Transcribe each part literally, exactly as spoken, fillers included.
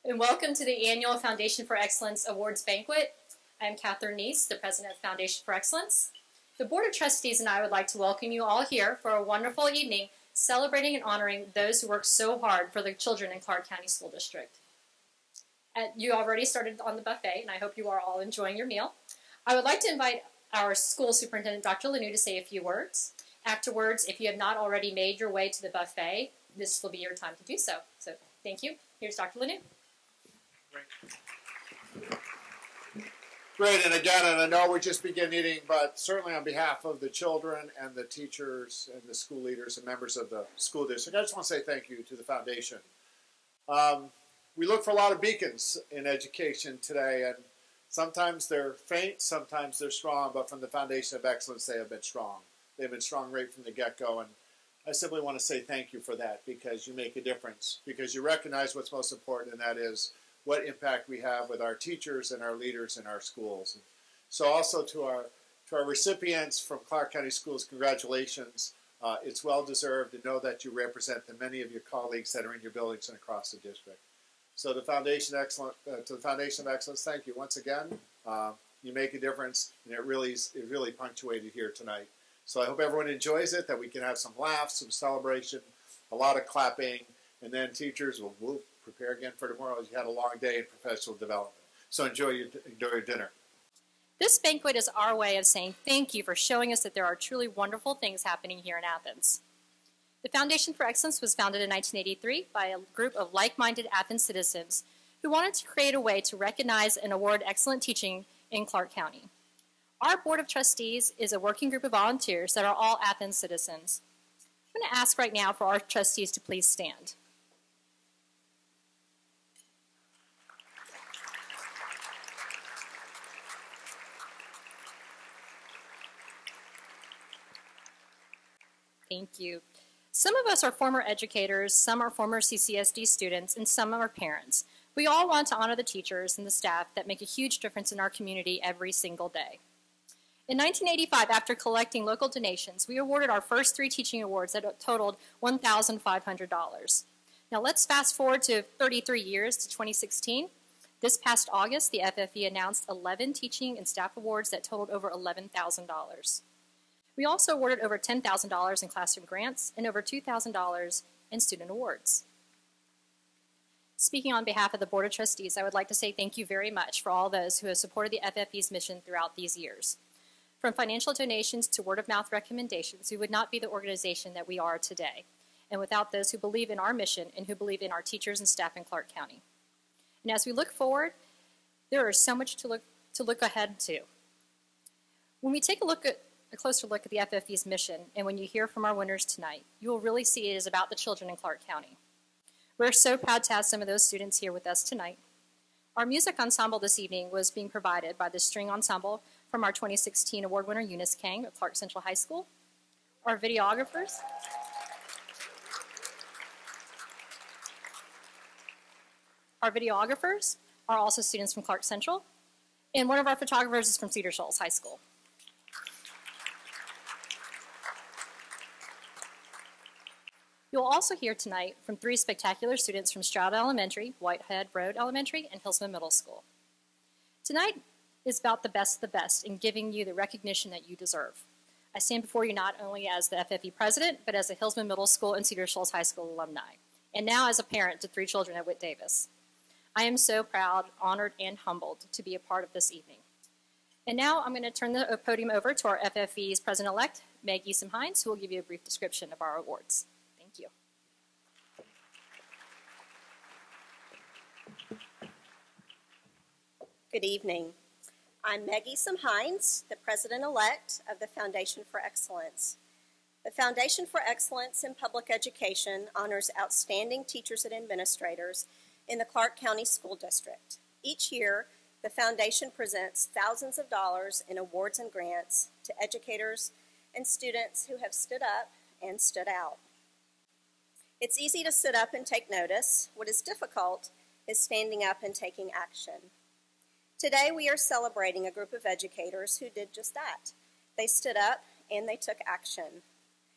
And welcome to the annual Foundation for Excellence Awards Banquet. I'm Catherine Neese, the president of Foundation for Excellence. The Board of Trustees and I would like to welcome you all here for a wonderful evening celebrating and honoring those who work so hard for the children in Clark County School District. And you already started on the buffet, and I hope you are all enjoying your meal. I would like to invite our school superintendent, Doctor Lanu, to say a few words. Afterwards, if you have not already made your way to the buffet, this will be your time to do so. So thank you. Here's Doctor Lanu. Great. Great, and again, and I know we're just beginning eating, but certainly on behalf of the children and the teachers and the school leaders and members of the school district, I just want to say thank you to the foundation. Um, we look for a lot of beacons in education today, and sometimes they're faint, sometimes they're strong, but from the Foundation of Excellence, they have been strong. They've been strong right from the get-go, and I simply want to say thank you for that, because you make a difference, because you recognize what's most important, and that is what impact we have with our teachers and our leaders in our schools. So also to our to our recipients from Clark County Schools, congratulations. Uh, it's well deserved to know that you represent the many of your colleagues that are in your buildings and across the district. So the Foundation Excellent, uh, to the Foundation of Excellence, thank you once again. Uh, you make a difference, and it really is, it really punctuated here tonight. So I hope everyone enjoys it, that we can have some laughs, some celebration, a lot of clapping, and then teachers will move. Prepare again for tomorrow. You had a long day in professional development. So enjoy your, enjoy your dinner. This banquet is our way of saying thank you for showing us that there are truly wonderful things happening here in Athens. The Foundation for Excellence was founded in nineteen eighty-three by a group of like-minded Athens citizens who wanted to create a way to recognize and award excellent teaching in Clark County. Our Board of Trustees is a working group of volunteers that are all Athens citizens. I'm going to ask right now for our trustees to please stand. Thank you. Some of us are former educators, some are former C C S D students, and some are parents. We all want to honor the teachers and the staff that make a huge difference in our community every single day. In nineteen eighty-five, after collecting local donations, we awarded our first three teaching awards that totaled one thousand five hundred dollars. Now let's fast forward to thirty-three years to twenty sixteen. This past August, the F F E announced eleven teaching and staff awards that totaled over eleven thousand dollars. We also awarded over ten thousand dollars in classroom grants and over two thousand dollars in student awards. Speaking on behalf of the Board of Trustees, I would like to say thank you very much for all those who have supported the F F E's mission throughout these years. From financial donations to word-of-mouth recommendations, we would not be the organization that we are today, and without those who believe in our mission and who believe in our teachers and staff in Clark County. And as we look forward, there is so much to look, to look ahead to. When we take a look at a closer look at the F F E's mission, and when you hear from our winners tonight, you will really see it is about the children in Clark County. We're so proud to have some of those students here with us tonight. Our music ensemble this evening was being provided by the string ensemble from our twenty sixteen award winner Eunice Kang of Clark Central High School. Our videographers, our videographers are also students from Clark Central, and one of our photographers is from Cedar Shoals High School. You'll also hear tonight from three spectacular students from Stroud Elementary, Whitehead Road Elementary, and Hillsman Middle School. Tonight is about the best of the best in giving you the recognition that you deserve. I stand before you not only as the F F E president, but as a Hillsman Middle School and Cedar Shoals High School alumni, and now as a parent to three children at Whit Davis. I am so proud, honored, and humbled to be a part of this evening. And now I'm going to turn the podium over to our F F E's president-elect, Meg Easom-Hines, who will give you a brief description of our awards. Thank you. Good evening. I'm Meg Easom-Hines, the President-elect of the Foundation for Excellence. The Foundation for Excellence in Public Education honors outstanding teachers and administrators in the Clark County School District. Each year, the Foundation presents thousands of dollars in awards and grants to educators and students who have stood up and stood out. It's easy to sit up and take notice. What is difficult is standing up and taking action. Today we are celebrating a group of educators who did just that. They stood up and they took action.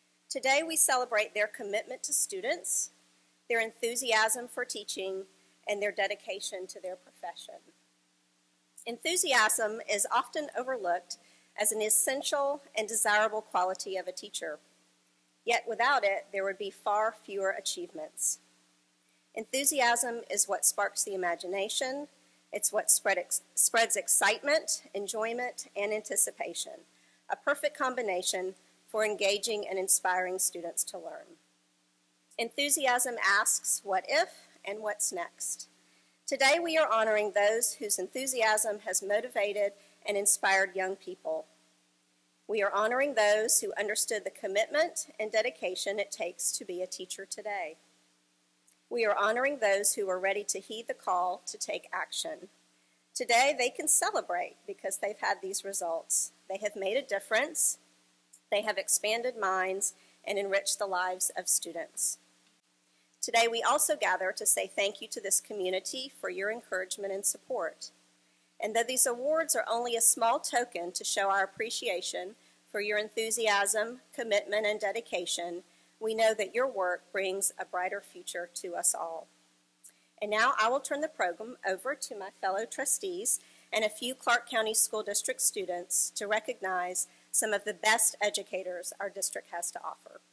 Today we celebrate their commitment to students, their enthusiasm for teaching, and their dedication to their profession. Enthusiasm is often overlooked as an essential and desirable quality of a teacher. Yet without it, there would be far fewer achievements. Enthusiasm is what sparks the imagination. It's what spread ex- spreads excitement, enjoyment, and anticipation, a perfect combination for engaging and inspiring students to learn. Enthusiasm asks, what if and what's next? Today we are honoring those whose enthusiasm has motivated and inspired young people. We are honoring those who understood the commitment and dedication it takes to be a teacher today. We are honoring those who are ready to heed the call to take action. Today they can celebrate because they've had these results. They have made a difference. They have expanded minds and enriched the lives of students. Today we also gather to say thank you to this community for your encouragement and support. And though these awards are only a small token to show our appreciation for your enthusiasm, commitment, and dedication, we know that your work brings a brighter future to us all. And now I will turn the program over to my fellow trustees and a few Clark County School District students to recognize some of the best educators our district has to offer.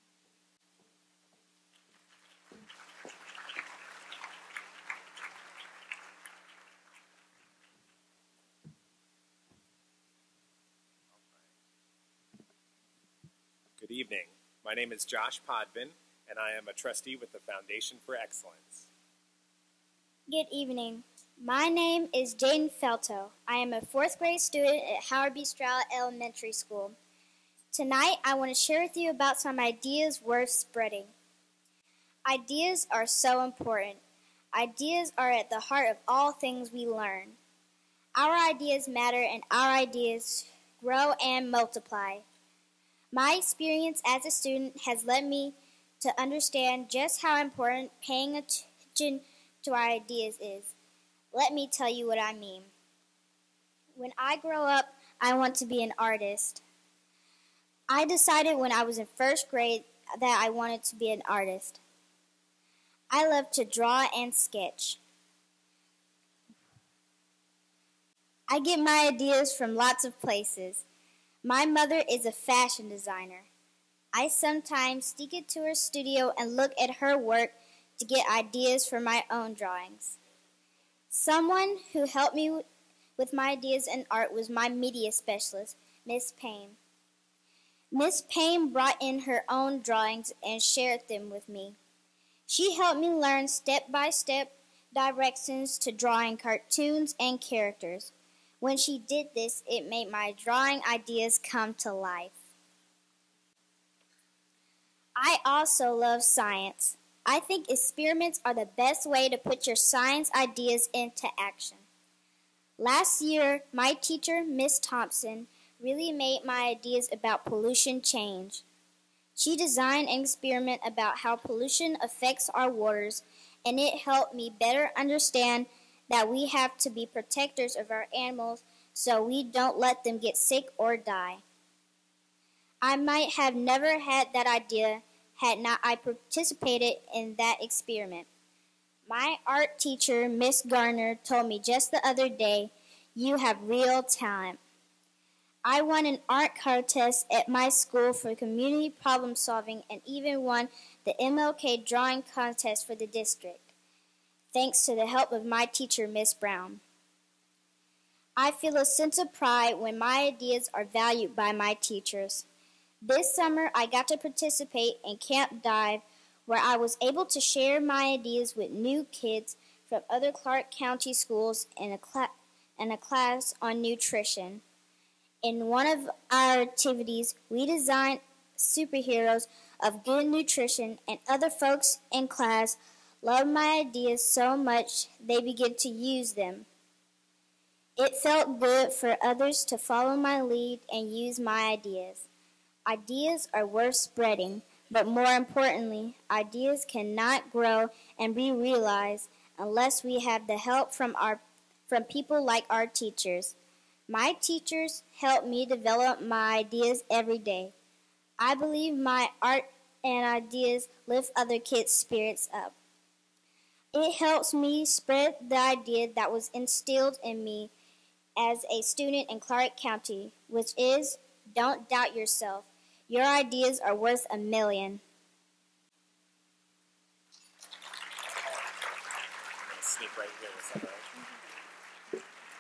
Good evening. My name is Josh Podvin, and I am a trustee with the Foundation for Excellence. Good evening. My name is Jaden Felto. I am a fourth grade student at Howard B. Stroud Elementary School. Tonight, I want to share with you about some ideas worth spreading. Ideas are so important. Ideas are at the heart of all things we learn. Our ideas matter, and our ideas grow and multiply. My experience as a student has led me to understand just how important paying attention to our ideas is. Let me tell you what I mean. When I grow up, I want to be an artist. I decided when I was in first grade that I wanted to be an artist. I love to draw and sketch. I get my ideas from lots of places. My mother is a fashion designer. I sometimes sneak into her studio and look at her work to get ideas for my own drawings. Someone who helped me with my ideas in art was my media specialist, Miss Payne. Miss Payne brought in her own drawings and shared them with me. She helped me learn step-by-step directions to drawing cartoons and characters. When she did this, it made my drawing ideas come to life. I also love science. I think experiments are the best way to put your science ideas into action. Last year, my teacher, Miss Thompson, really made my ideas about pollution change. She designed an experiment about how pollution affects our waters, and it helped me better understand that we have to be protectors of our animals so we don't let them get sick or die. I might have never had that idea had not I participated in that experiment. My art teacher, Miss Garner, told me just the other day, "You have real talent." I won an art contest at my school for community problem solving and even won the M L K drawing contest for the district, thanks to the help of my teacher, Miss Brown. I feel a sense of pride when my ideas are valued by my teachers. This summer, I got to participate in Camp Dive, where I was able to share my ideas with new kids from other Clark County schools in a, cl- in a class on nutrition. In one of our activities, we designed superheroes of good nutrition, and other folks in class loved my ideas so much they began to use them. It felt good for others to follow my lead and use my ideas. Ideas are worth spreading, but more importantly, ideas cannot grow and be realized unless we have the help from our from people like our teachers. My teachers help me develop my ideas every day. I believe my art and ideas lift other kids' spirits up. It helps me spread the idea that was instilled in me as a student in Clark County, which is, don't doubt yourself. Your ideas are worth a million. Sneak right here, is that right?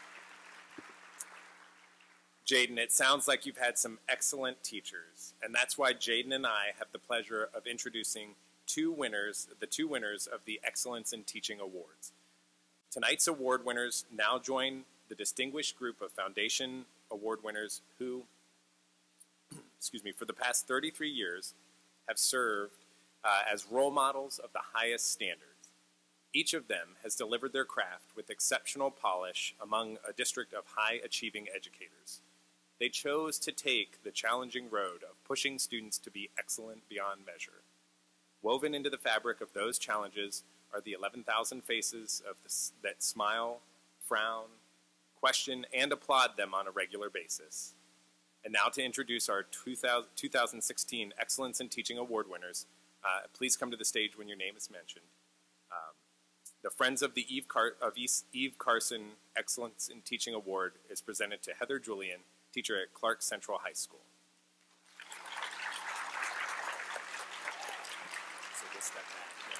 Jaden, it sounds like you've had some excellent teachers, and that's why Jaden and I have the pleasure of introducing two winners, the two winners of the Excellence in Teaching Awards. Tonight's award winners now join the distinguished group of Foundation Award winners who, excuse me, for the past thirty-three years have served uh, as role models of the highest standards. Each of them has delivered their craft with exceptional polish among a district of high-achieving educators. They chose to take the challenging road of pushing students to be excellent beyond measure. Woven into the fabric of those challenges are the eleven thousand faces of this, that smile, frown, question, and applaud them on a regular basis. And now to introduce our two thousand sixteen Excellence in Teaching Award winners, uh, please come to the stage when your name is mentioned. Um, the Friends of the Eve, Car of East Eve Carson Excellence in Teaching Award is presented to Heather Julian, teacher at Clark Central High School. So we'll step back now.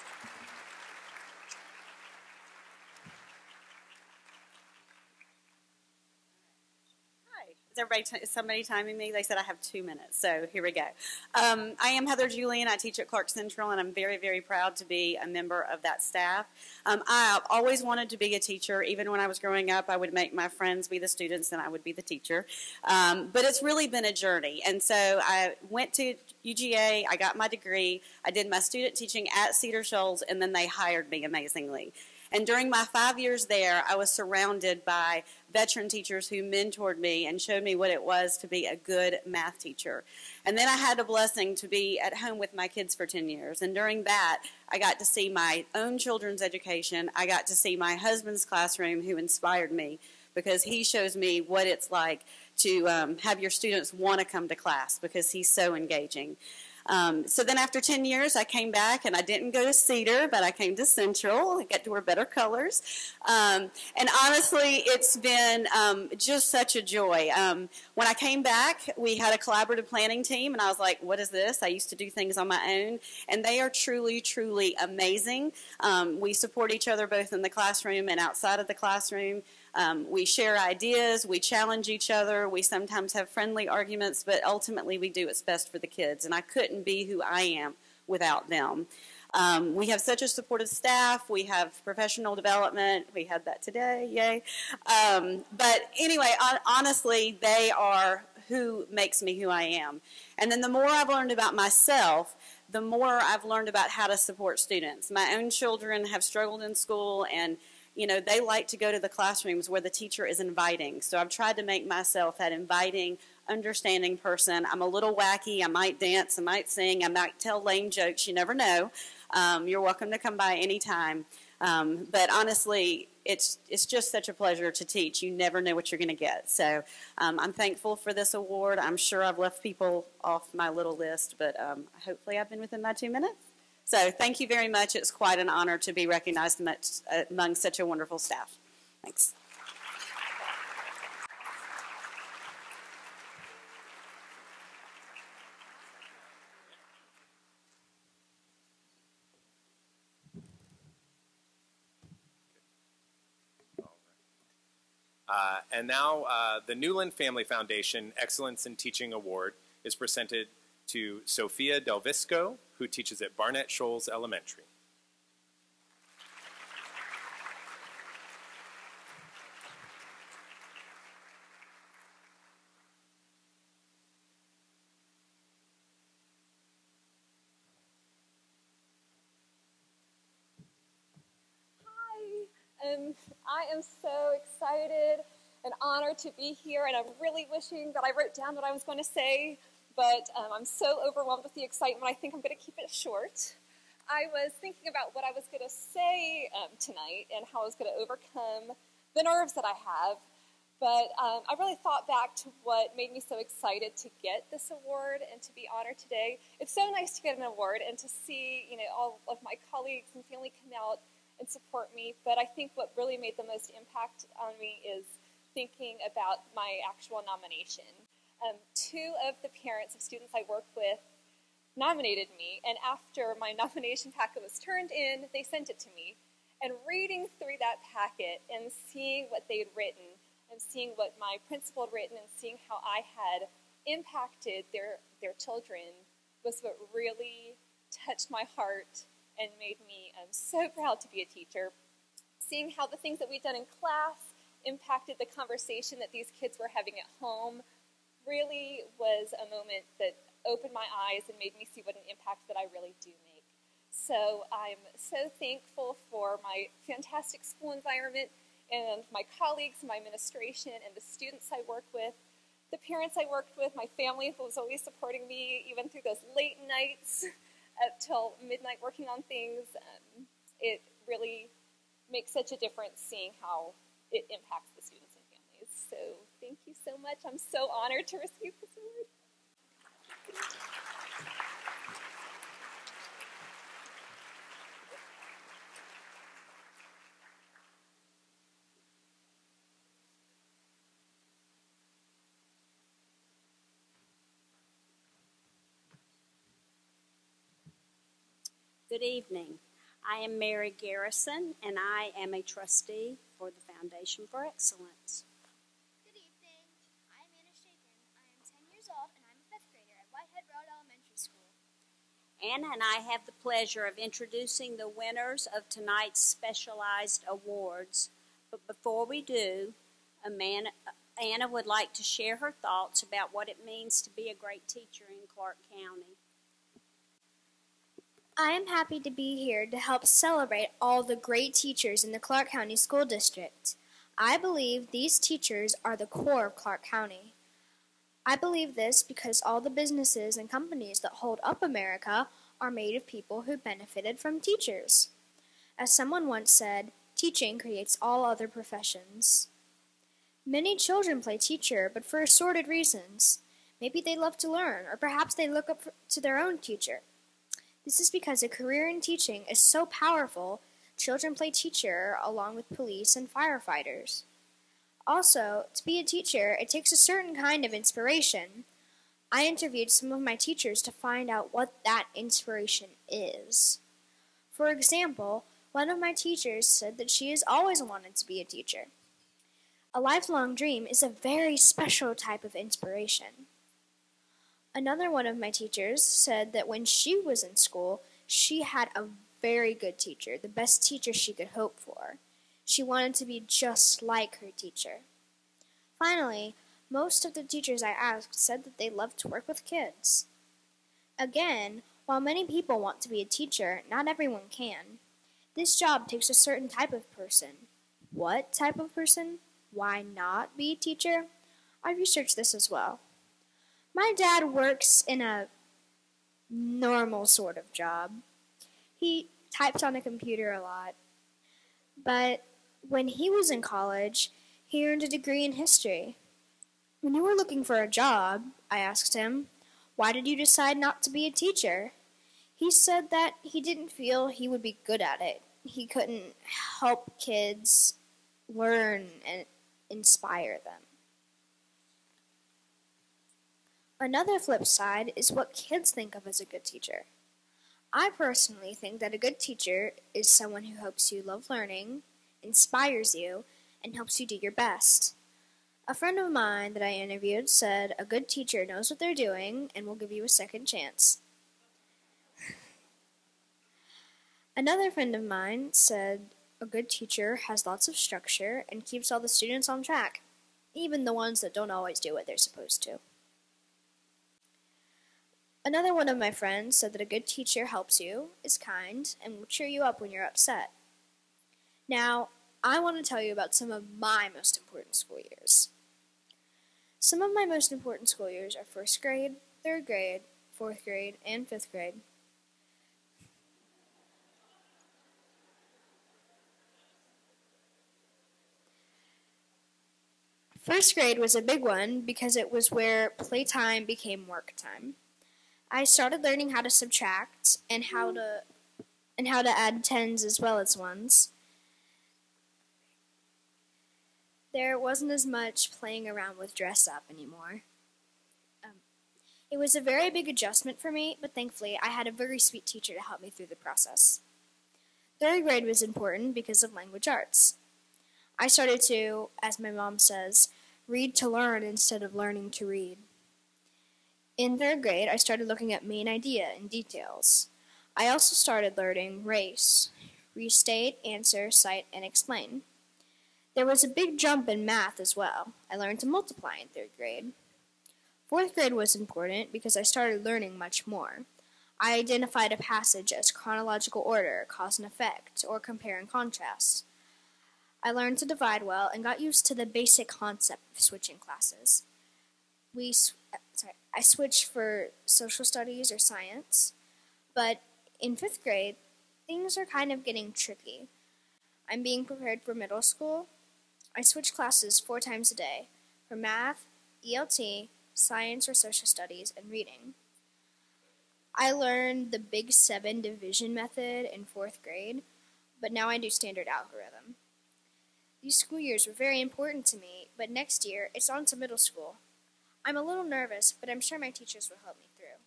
Is everybody, t is somebody timing me? They said I have two minutes, so here we go. Um, I am Heather Julian. I teach at Clark Central, and I'm very, very proud to be a member of that staff. Um, I always wanted to be a teacher. Even when I was growing up, I would make my friends be the students, and I would be the teacher. Um, but it's really been a journey, and so I went to U G A. I got my degree. I did my student teaching at Cedar Shoals, and then they hired me amazingly. And during my five years there, I was surrounded by veteran teachers who mentored me and showed me what it was to be a good math teacher. And then I had a blessing to be at home with my kids for ten years. And during that, I got to see my own children's education. I got to see my husband's classroom, who inspired me, because he shows me what it's like to um, have your students want to come to class, because he's so engaging. Um, so then after ten years, I came back, and I didn't go to Cedar, but I came to Central. I got to wear better colors. Um, and honestly, it's been um, just such a joy. Um, when I came back, we had a collaborative planning team, and I was like, what is this? I used to do things on my own, and they are truly, truly amazing. Um, we support each other both in the classroom and outside of the classroom. Um, we share ideas, we challenge each other, we sometimes have friendly arguments, but ultimately we do what's best for the kids, and I couldn't be who I am without them. Um, we have such a supportive staff, we have professional development, we had that today, yay. Um, but anyway, honestly, they are who makes me who I am. And then the more I've learned about myself, the more I've learned about how to support students. My own children have struggled in school, and you know, they like to go to the classrooms where the teacher is inviting. So I've tried to make myself that inviting, understanding person. I'm a little wacky. I might dance. I might sing. I might tell lame jokes. You never know. Um, you're welcome to come by anytime. Um, but honestly, it's, it's just such a pleasure to teach. You never know what you're going to get. So um, I'm thankful for this award. I'm sure I've left people off my little list, but um, hopefully I've been within my two minutes. So thank you very much. It's quite an honor to be recognized among such a wonderful staff. Thanks. Uh, and now uh, the Newland Family Foundation Excellence in Teaching Award is presented to Sophia Del Visco, who teaches at Barnett Shoals Elementary. Hi, um, I am so excited and honored to be here, and I'm really wishing that I wrote down what I was going to say. But um, I'm so overwhelmed with the excitement, I think I'm going to keep it short. I was thinking about what I was going to say um, tonight and how I was going to overcome the nerves that I have. But um, I really thought back to what made me so excited to get this award and to be honored today. It's so nice to get an award and to see, you know, all of my colleagues and family come out and support me, but I think what really made the most impact on me is thinking about my actual nomination. Um, two of the parents of students I work with nominated me, and after my nomination packet was turned in, they sent it to me. And reading through that packet and seeing what they had written, and seeing what my principal had written, and seeing how I had impacted their, their children was what really touched my heart and made me um, so proud to be a teacher. Seeing how the things that we'd done in class impacted the conversation that these kids were having at home really was a moment that opened my eyes and made me see what an impact that I really do make. So I'm so thankful for my fantastic school environment and my colleagues, my administration, and the students I work with, the parents I worked with, my family who was always supporting me even through those late nights up till midnight working on things. Um, it really makes such a difference seeing how it impacts the students and families. So thank you so much. I'm so honored to receive this award. Good evening. I am Mary Garrison, and I am a trustee for the Foundation for Excellence. Good evening. I am Anna Shaken. I am ten years old, and I'm a fifth grader at Whitehead Road Elementary School. Anna and I have the pleasure of introducing the winners of tonight's specialized awards. But before we do, Amanda, Anna would like to share her thoughts about what it means to be a great teacher in Clark County. I am happy to be here to help celebrate all the great teachers in the Clark County School District. I believe these teachers are the core of Clark County. I believe this because all the businesses and companies that hold up America are made of people who benefited from teachers. As someone once said, teaching creates all other professions. Many children play teacher, but for assorted reasons. Maybe they love to learn, or perhaps they look up to their own teacher. This is because a career in teaching is so powerful, children play teacher along with police and firefighters. Also, to be a teacher, it takes a certain kind of inspiration. I interviewed some of my teachers to find out what that inspiration is. For example, one of my teachers said that she has always wanted to be a teacher. A lifelong dream is a very special type of inspiration. Another one of my teachers said that when she was in school, she had a very good teacher, the best teacher she could hope for. She wanted to be just like her teacher. Finally, most of the teachers I asked said that they loved to work with kids. Again, while many people want to be a teacher, not everyone can. This job takes a certain type of person. What type of person? Why not be a teacher? I researched this as well. My dad works in a normal sort of job. He types on a computer a lot. But when he was in college, he earned a degree in history. When you were looking for a job, I asked him, why did you decide not to be a teacher? He said that he didn't feel he would be good at it. He couldn't help kids learn and inspire them. Another flip side is what kids think of as a good teacher. I personally think that a good teacher is someone who helps you love learning, inspires you, and helps you do your best. A friend of mine that I interviewed said a good teacher knows what they're doing and will give you a second chance. Another friend of mine said a good teacher has lots of structure and keeps all the students on track, even the ones that don't always do what they're supposed to. Another one of my friends said that a good teacher helps you, is kind, and will cheer you up when you're upset. Now, I want to tell you about some of my most important school years. Some of my most important school years are first grade, third grade, fourth grade, and fifth grade. First grade was a big one because it was where playtime became work time. I started learning how to subtract and how to and how to add tens as well as ones. There wasn't as much playing around with dress up anymore. Um, it was a very big adjustment for me, but thankfully I had a very sweet teacher to help me through the process. Third grade was important because of language arts. I started to, as my mom says, read to learn instead of learning to read. In third grade, I started looking at main idea and details. I also started learning race, restate, answer, cite, and explain. There was a big jump in math as well. I learned to multiply in third grade. Fourth grade was important because I started learning much more. I identified a passage as chronological order, cause and effect, or compare and contrast. I learned to divide well and got used to the basic concept of switching classes. We, sorry, I switched for social studies or science, but in fifth grade, things are kind of getting tricky. I'm being prepared for middle school. I switch classes four times a day for math, E L T, science or social studies, and reading. I learned the Big Seven division method in fourth grade, but now I do standard algorithm. These school years were very important to me, but next year it's on to middle school. I'm a little nervous, but I'm sure my teachers will help me through.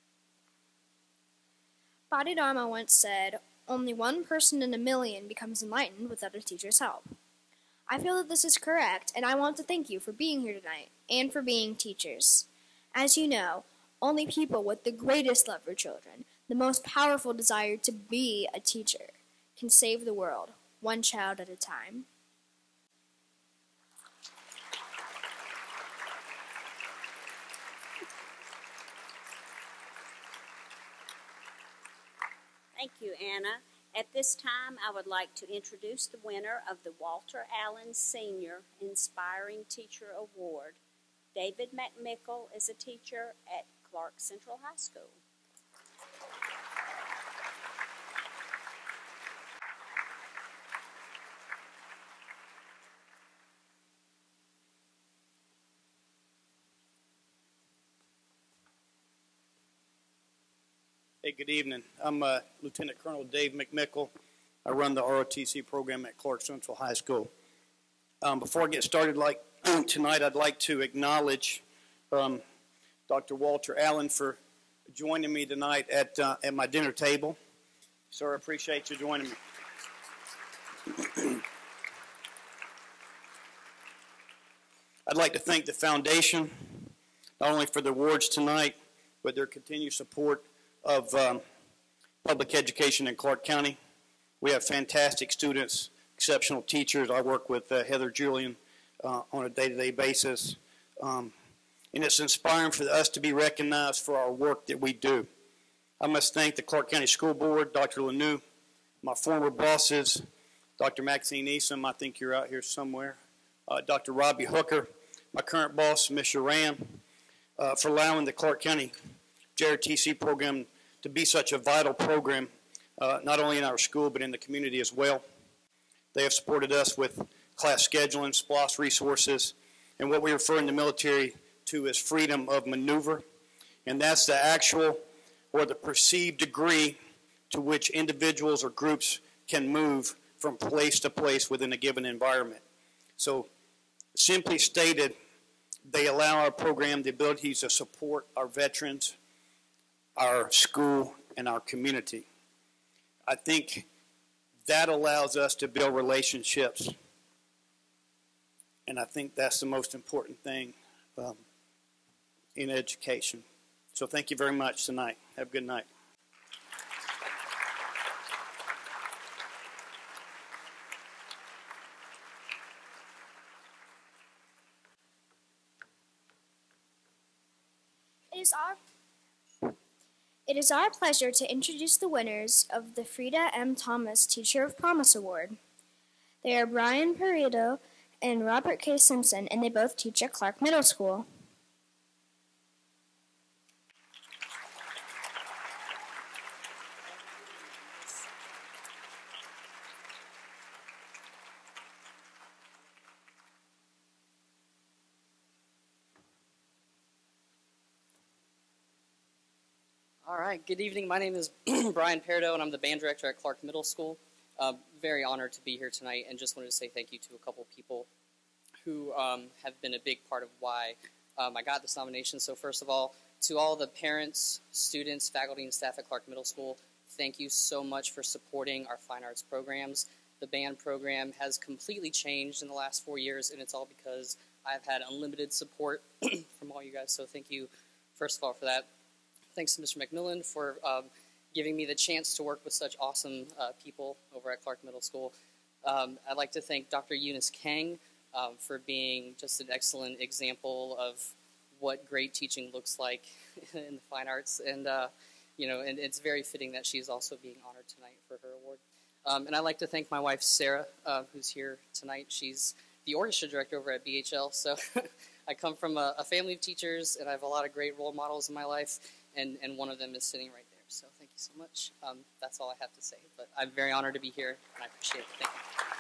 Bodhidharma once said, "Only one person in a million becomes enlightened without a teacher's help." I feel that this is correct, and I want to thank you for being here tonight and for being teachers. As you know, only people with the greatest love for children, the most powerful desire to be a teacher, can save the world, one child at a time. Thank you, Anna. At this time, I would like to introduce the winner of the Walter Allen Senior Inspiring Teacher Award. David McMickle is a teacher at Clark Central High School. Hey, good evening. I'm uh, Lieutenant Colonel Dave McMickle. I run the R O T C program at Clark Central High School. Um, before I get started, like tonight, I'd like to acknowledge um, Doctor Walter Allen for joining me tonight at uh, at my dinner table. Sir, I appreciate you joining me. I'd like to thank the foundation, not only for the awards tonight, but their continued support of um, public education in Clark County. We have fantastic students, exceptional teachers. I work with uh, Heather Julian uh, on a day-to-day basis. Um, and it's inspiring for us to be recognized for our work that we do. I must thank the Clark County School Board, Doctor Lanou, my former bosses, Doctor Maxine Easom, I think you're out here somewhere, uh, Doctor Robbie Hooker, my current boss, Miz Ram, uh, for allowing the Clark County J R T C program to be such a vital program, uh, not only in our school, but in the community as well. They have supported us with class scheduling, S P L O S resources, and what we refer in the military to as freedom of maneuver. And that's the actual or the perceived degree to which individuals or groups can move from place to place within a given environment. So simply stated, they allow our program the ability to support our veterans, our school, and our community. I think that allows us to build relationships, and I think that's the most important thing um, in education. So thank you very much tonight. Have a good night. It is our It is our pleasure to introduce the winners of the Frida M. Thomas Teacher of Promise Award. They are Brian Perito and Robert K. Simpson, and they both teach at Clark Middle School. All right, good evening. My name is Brian Perdo, and I'm the band director at Clark Middle School. Uh, very honored to be here tonight, and just wanted to say thank you to a couple people who um, have been a big part of why um, I got this nomination. So first of all, to all the parents, students, faculty, and staff at Clark Middle School, thank you so much for supporting our fine arts programs. The band program has completely changed in the last four years, and it's all because I've had unlimited support from all you guys, so thank you, first of all, for that. Thanks to Mister McMillan for um, giving me the chance to work with such awesome uh, people over at Clark Middle School. Um, I'd like to thank Doctor Eunice Kang um, for being just an excellent example of what great teaching looks like in the fine arts, and uh, you know, and it's very fitting that she's also being honored tonight for her award. Um, and I'd like to thank my wife Sarah, uh, who's here tonight. She's the orchestra director over at B H L, so I come from a, a family of teachers, and I have a lot of great role models in my life. And, and one of them is sitting right there. So thank you so much. Um, that's all I have to say. But I'm very honored to be here, and I appreciate it. Thank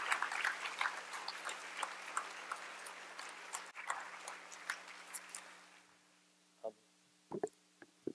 you. Um,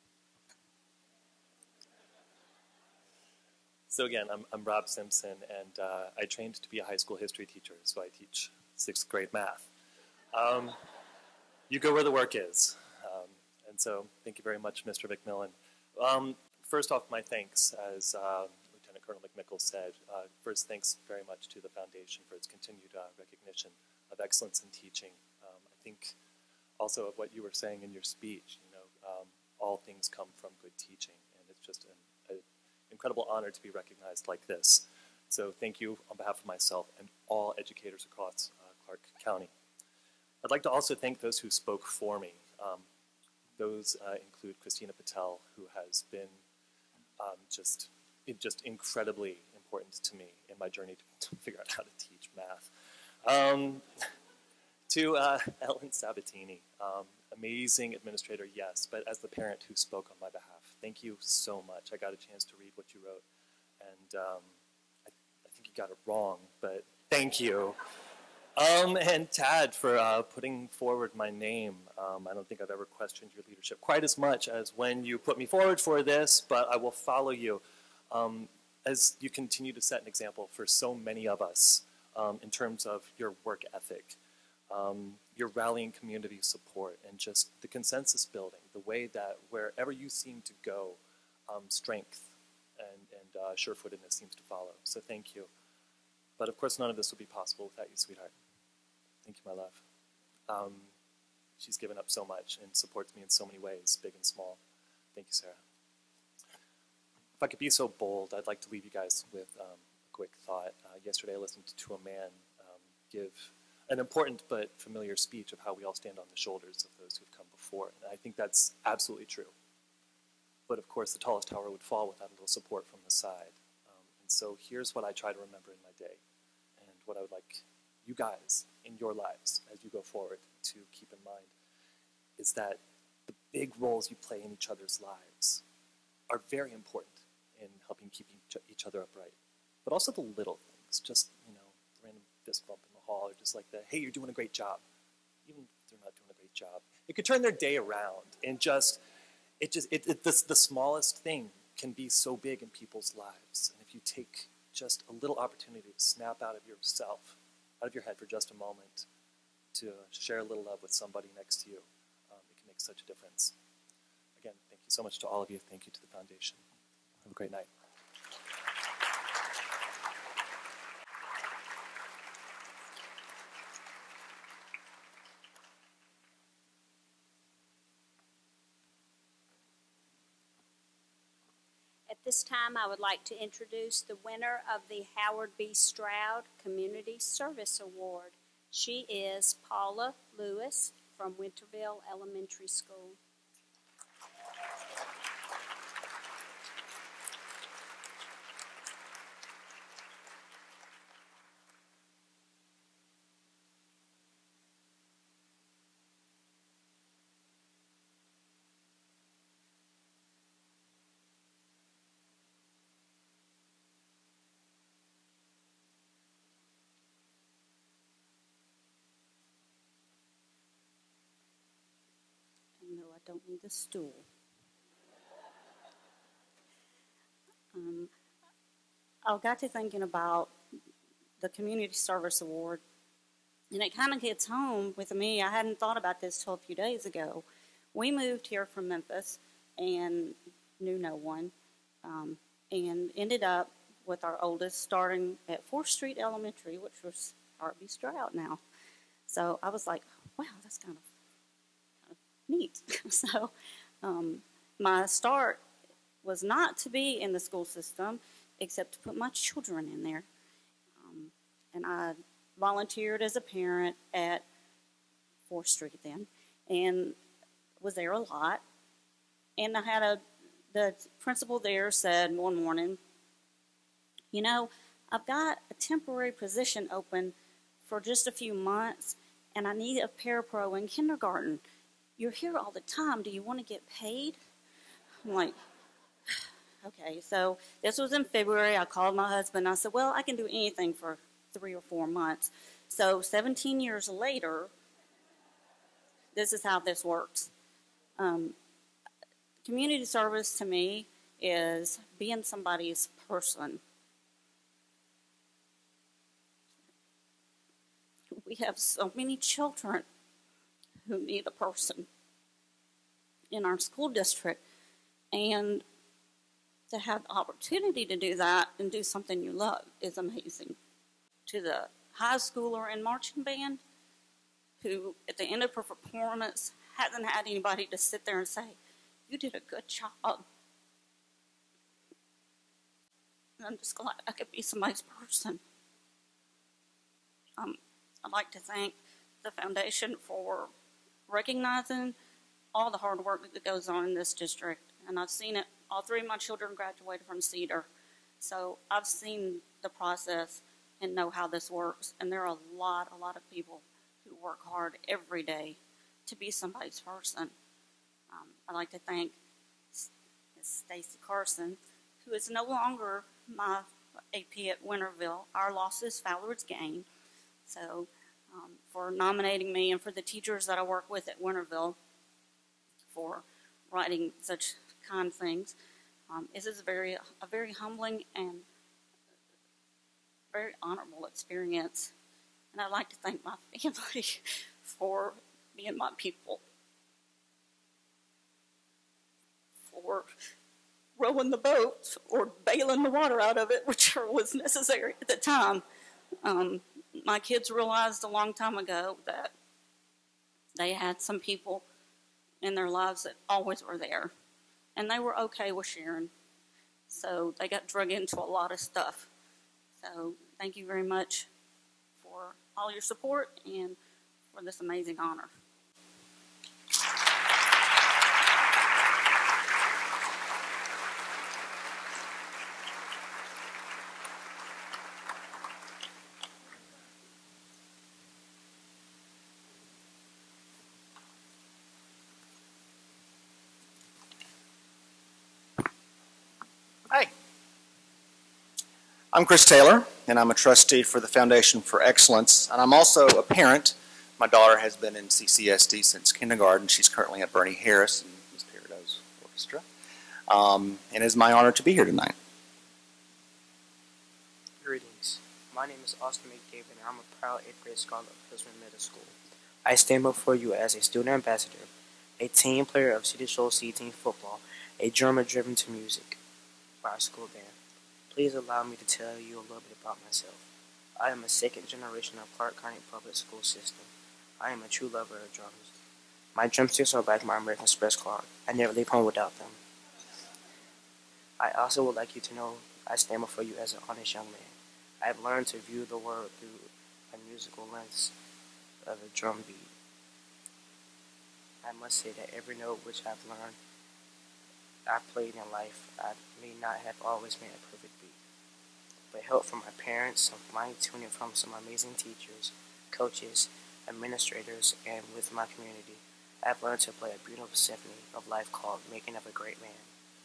so again, I'm, I'm Rob Simpson, and uh, I trained to be a high school history teacher, so I teach sixth grade math. Um, you go where the work is. Um, And so, thank you very much, Mister McMillan. Um, first off, my thanks, as uh, Lieutenant Colonel McMichael said. Uh, first, thanks very much to the Foundation for its continued uh, recognition of excellence in teaching. Um, I think also of what you were saying in your speech, you know, um, all things come from good teaching, and it's just an, an incredible honor to be recognized like this. So thank you on behalf of myself and all educators across uh, Clark County. I'd like to also thank those who spoke for me. Um, Those uh, include Christina Patel, who has been um, just, it just incredibly important to me in my journey to, to figure out how to teach math. Um, to uh, Ellen Sabatini, um, amazing administrator, yes, but as the parent who spoke on my behalf, thank you so much. I got a chance to read what you wrote, and um, I, I think you got it wrong, but thank you. Um, and Tad for uh, putting forward my name. Um, I don't think I've ever questioned your leadership quite as much as when you put me forward for this, but I will follow you um, as you continue to set an example for so many of us um, in terms of your work ethic, um, your rallying community support, and just the consensus building, the way that wherever you seem to go, um, strength and, and uh, sure-footedness seems to follow. So thank you. But of course, none of this would be possible without you, sweetheart. Thank you, my love. Um, she's given up so much and supports me in so many ways, big and small. Thank you, Sarah. If I could be so bold, I'd like to leave you guys with um, a quick thought. Uh, yesterday, I listened to a man um, give an important but familiar speech of how we all stand on the shoulders of those who've come before. And I think that's absolutely true. But of course, the tallest tower would fall without a little support from the side. Um, and so here's what I try to remember in my day, and what I would like you guys in your lives as you go forward to keep in mind is that the big roles you play in each other's lives are very important in helping keep each other upright. But also the little things, just, you know, the random fist bump in the hall, or just like the, hey, you're doing a great job. Even if they're not doing a great job. It could turn their day around, and just, it just, it, it the, the smallest thing can be so big in people's lives. And if you take just a little opportunity to snap out of yourself, out of your head for just a moment, to share a little love with somebody next to you, um, it can make such a difference. Again, thank you so much to all of you. Thank you to the Foundation. Have a great night. At this time, I would like to introduce the winner of the Howard B. Stroud Community Service Award. She is Paula Lewis from Winterville Elementary School. No, I don't need the stool. Um, I got to thinking about the Community Service Award, and it kind of hits home with me. I hadn't thought about this till a few days ago. We moved here from Memphis and knew no one, um, and ended up with our oldest starting at fourth Street Elementary, which was Harvey Stroud now. So I was like, wow, that's kind of, kind of neat. so um, my start was not to be in the school system, except to put my children in there. Um, and I volunteered as a parent at fourth Street then, and was there a lot. And I had a, the principal there said one morning, you know, I've got a temporary position open for just a few months, and I need a parapro in kindergarten. You're here all the time. Do you want to get paid? I'm like, okay. So this was in February. I called my husband. I said, well, I can do anything for three or four months. So seventeen years later, this is how this works. Um, community service to me is being somebody's person. We have so many children who need a person in our school district, and to have the opportunity to do that and do something you love is amazing. To the high schooler in marching band who at the end of her performance hasn't had anybody to sit there and say, you did a good job. And I'm just glad I could be somebody's person. Um, I'd like to thank the foundation for recognizing all the hard work that goes on in this district. And I've seen it. All three of my children graduated from Cedar. So I've seen the process and know how this works. And there are a lot, a lot of people who work hard every day to be somebody's person. Um, I'd like to thank Miz Stacy Carson, who is no longer my A P at Winterville. Our loss is Fowler's gain. So um, for nominating me, and for the teachers that I work with at Winterville for writing such kind things. Um, this is a very, a very humbling and very honorable experience. And I'd like to thank my family for being my people, for rowing the boat or bailing the water out of it, whichever was necessary at the time. Um, my kids realized a long time ago that they had some people in their lives that always were there, and they were okay with sharing. So they got drug into a lot of stuff. So thank you very much for all your support and for this amazing honor. Hi. I'm Chris Taylor, and I'm a trustee for the Foundation for Excellence, and I'm also a parent. My daughter has been in C C S D since kindergarten. She's currently at Bernie Harris in Miz Peridot's orchestra, um, and it's my honor to be here tonight. Greetings. My name is Austin McDavid, and I'm a proud eighth grade scholar of Hillsman Middle School. I stand before you as a student ambassador, a team player of City Shoals C Team football, a drummer driven to music by our school band. Please allow me to tell you a little bit about myself. I am a second generation of Clark County Public School System. I am a true lover of drums. My drumsticks are like my American Express card. I never leave home without them. I also would like you to know I stand before you as an honest young man. I have learned to view the world through a musical lens of a drum beat. I must say that every note which I've learned I've played in life, I may not have always made a perfect beat. But help from my parents, some fine tuning from some amazing teachers, coaches, administrators, and with my community, I've learned to play a beautiful symphony of life called Making of a Great Man.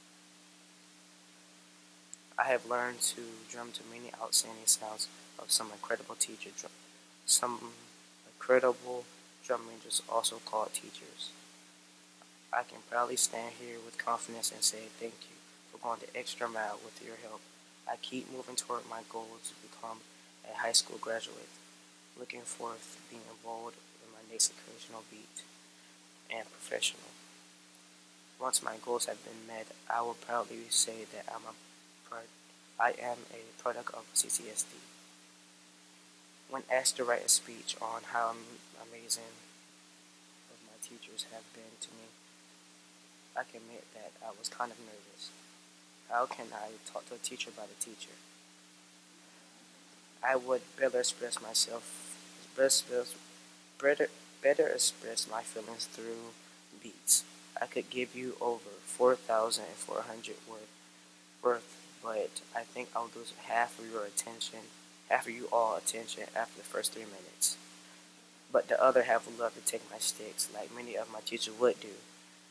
I have learned to drum to many outstanding sounds of some incredible teacher drum, some incredible drum majors also called teachers. I can proudly stand here with confidence and say thank you for going the extra mile with your help. I keep moving toward my goal to become a high school graduate. Looking forward to being bold in my next occasional beat and professional. Once my goals have been met, I will proudly say that I'm a pro- I am a product of C C S D. When asked to write a speech on how amazing my teachers have been to me, I can admit that I was kind of nervous. How can I talk to a teacher about a teacher? I would better express myself, better, better express my feelings through beats. I could give you over four thousand four hundred worth, worth, but I think I'll lose half of your attention, half of you all attention after the first three minutes. But the other half would love to take my sticks, like many of my teachers would do.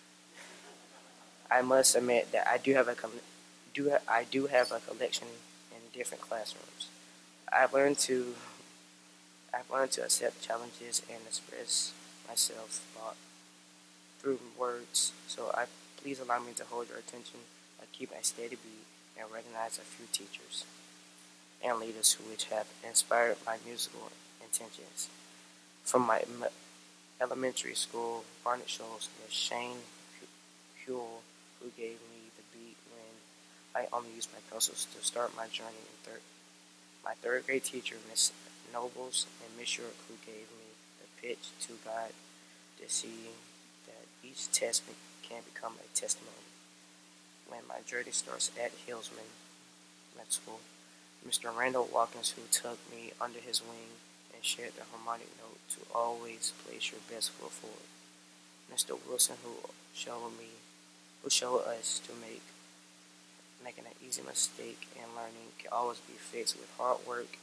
I must admit that I do have a do I do have a collection in different classrooms. I've learned to I've learned to accept challenges and express myself thought through words. So I please allow me to hold your attention. I keep a steady beat and recognize a few teachers and leaders who which have inspired my musical intentions. From my elementary school, Barnett Shoals, Miss Shane Huell, who gave me the beat when I only used my pencils to start my journey in third. My third grade teacher, Miss Nobles, and Miss York, who gave me the pitch to guide to see that each test can become a testimony. When my journey starts at Hillsman Med School, Mister Randall Watkins, who took me under his wing and shared the harmonic note to always place your best foot forward. Mister Wilson, who showed me, who showed us to make making an easy mistake and learning can always be fixed with hard work.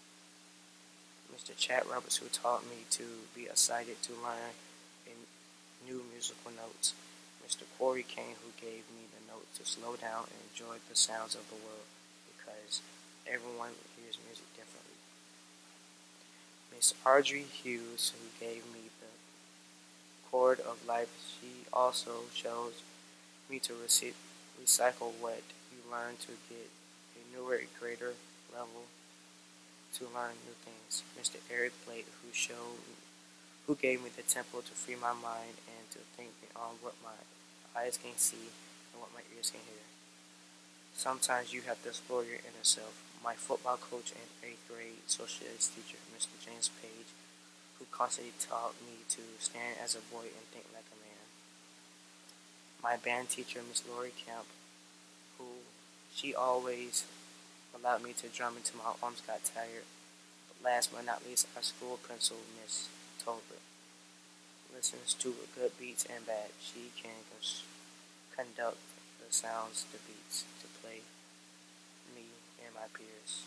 Mister Chad Roberts, who taught me to be excited to learn in new musical notes. Mister Corey Kane, who gave me the note to slow down and enjoy the sounds of the world because everyone hears music differently. Miss Audrey Hughes, who gave me the chord of life, she also shows me to receive, recycle what you learn to get a newer, greater level to learn new things. Mister Eric Blake, who showed, who gave me the tempo to free my mind and to think beyond what my eyes can see and what my ears can hear. Sometimes you have to explore your inner self. My football coach and eighth grade social studies teacher, Mister James Page, who constantly taught me to stand as a boy and think like a man. My band teacher, Miss Lori Camp, who she always allowed me to drum until my arms got tired. But last but not least, our school principal, Miss Tolbert, listens to good beats and bad. She can conduct the sounds, the beats, to play me and my peers.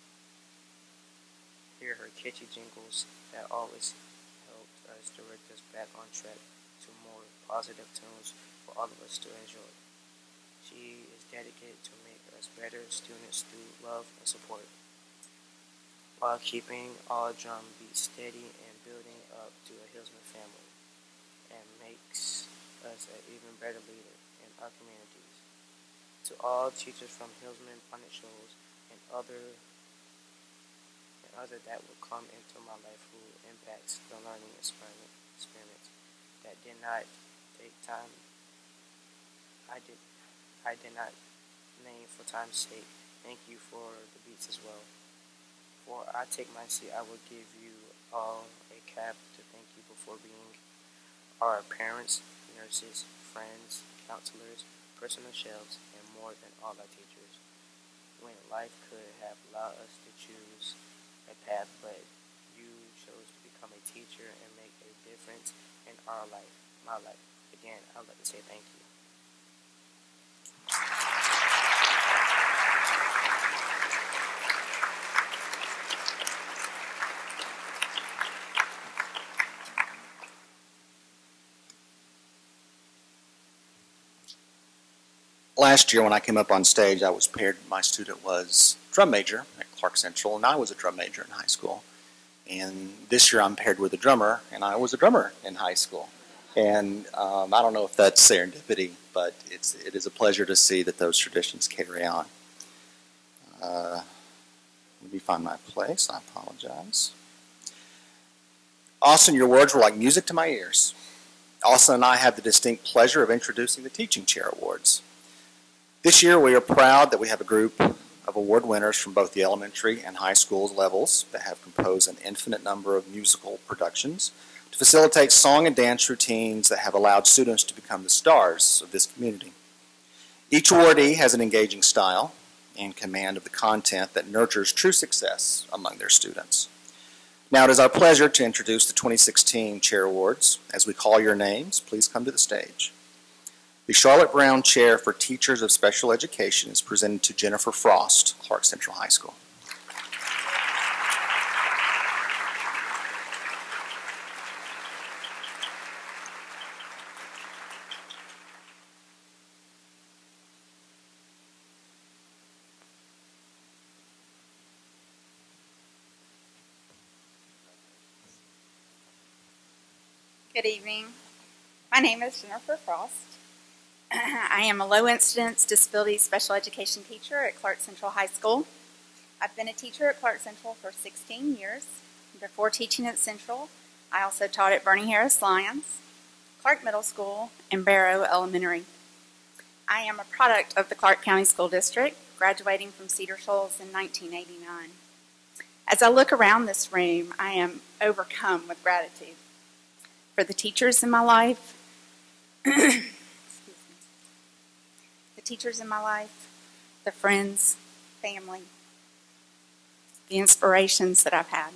Hear her catchy jingles that always helped us direct us back on track to more positive tunes for all of us to enjoy. She is dedicated to make us better students through love and support, while keeping all drum beats steady and building up to a Hillsman family, and makes us an even better leader in our communities. To all teachers from Hillsman, Barnett Shoals, and other and other that will come into my life who impacts the learning experiment, experiments that did not take time. I did. I did not name for time's sake. Thank you for the beats as well. Before I take my seat, I will give you all a cap to thank you before being our parents, nurses, friends, counselors, personal chefs, and more than all our teachers. When life could have allowed us to choose a path, but you chose to become a teacher and make a difference in our life, my life. Again, I'd like to say thank you. Last year when I came up on stage, I was paired, my student was a drum major at Clark Central, and I was a drum major in high school. And this year I'm paired with a drummer, and I was a drummer in high school. And um, I don't know if that's serendipity, but it's, it is a pleasure to see that those traditions carry on. Uh, let me find my place. I apologize. Austin, your words were like music to my ears. Austin and I have the distinct pleasure of introducing the Teaching Chair Awards. This year we are proud that we have a group of award winners from both the elementary and high school levels that have composed an infinite number of musical productions to facilitate song and dance routines that have allowed students to become the stars of this community. Each awardee has an engaging style and command of the content that nurtures true success among their students. Now it is our pleasure to introduce the twenty sixteen Chair Awards. As we call your names, please come to the stage. The Charlotte Brown Chair for Teachers of Special Education is presented to Jennifer Frost, Clark Central High School. Good evening. My name is Jennifer Frost. I am a low incidence disability special education teacher at Clark Central High School. I've been a teacher at Clark Central for sixteen years. Before teaching at Central, I also taught at Bernie Harris Lyons, Clark Middle School, and Barrow Elementary. I am a product of the Clark County School District, graduating from Cedar Shoals in nineteen eighty-nine. As I look around this room, I am overcome with gratitude for the teachers in my life, excuse me, the teachers in my life, the friends, family, the inspirations that I've had.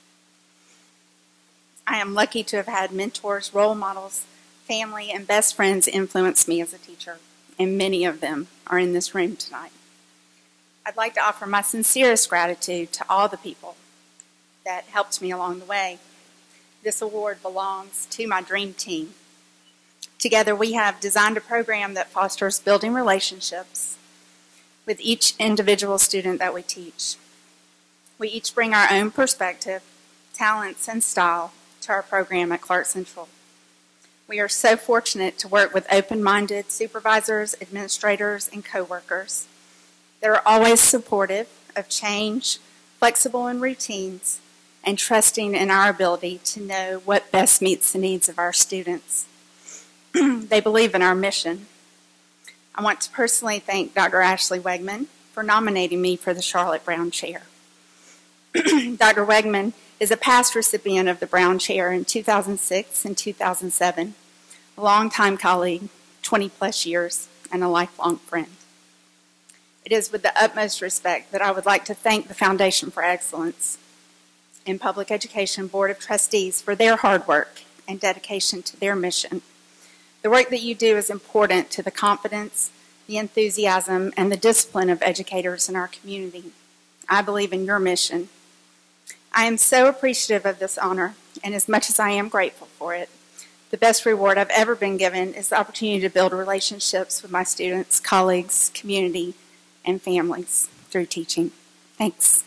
I am lucky to have had mentors, role models, family, and best friends influence me as a teacher, and many of them are in this room tonight. I'd like to offer my sincerest gratitude to all the people that helped me along the way. This award belongs to my dream team. Together we have designed a program that fosters building relationships with each individual student that we teach. We each bring our own perspective, talents, and style to our program at Clark Central. We are so fortunate to work with open-minded supervisors, administrators, and coworkers. They're always supportive of change, flexible in routines, and trusting in our ability to know what best meets the needs of our students. They believe in our mission. I want to personally thank Doctor Ashley Wegman for nominating me for the Charlotte Brown Chair. Doctor Wegman is a past recipient of the Brown Chair in two thousand six and two thousand seven, a longtime colleague, twenty plus years, and a lifelong friend. It is with the utmost respect that I would like to thank the Foundation for Excellence and Public Education Board of Trustees for their hard work and dedication to their mission. The work that you do is important to the confidence, the enthusiasm, and the discipline of educators in our community. I believe in your mission. I am so appreciative of this honor, and as much as I am grateful for it, the best reward I've ever been given is the opportunity to build relationships with my students, colleagues, community, and families through teaching. Thanks.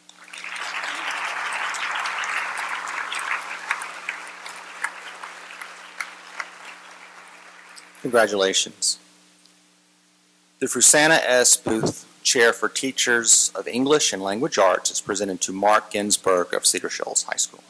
Congratulations. The Frusanna S. Booth Chair for Teachers of English and Language Arts is presented to Mark Ginsberg of Cedar Shoals High School.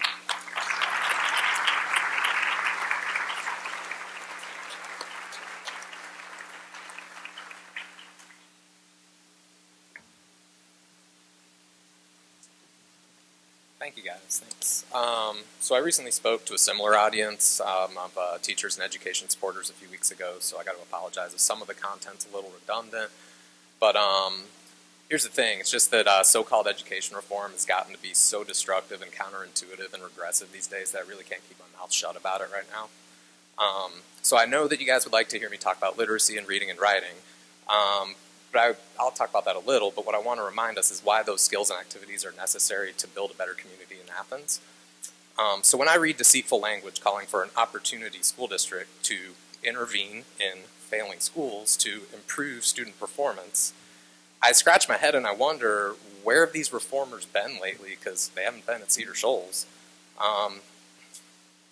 Thank you, guys. Thanks. Um, so I recently spoke to a similar audience um, of uh, teachers and education supporters a few weeks ago, so I got to apologize if some of the content's a little redundant. But um, here's the thing. It's just that uh, so-called education reform has gotten to be so destructive and counterintuitive and regressive these days that I really can't keep my mouth shut about it right now. Um, so I know that you guys would like to hear me talk about literacy and reading and writing. Um, But I, I'll talk about that a little, but what I want to remind us is why those skills and activities are necessary to build a better community in Athens. Um, so when I read deceitful language calling for an opportunity school district to intervene in failing schools to improve student performance, I scratch my head and I wonder, where have these reformers been lately? Because they haven't been at Cedar Shoals. Um,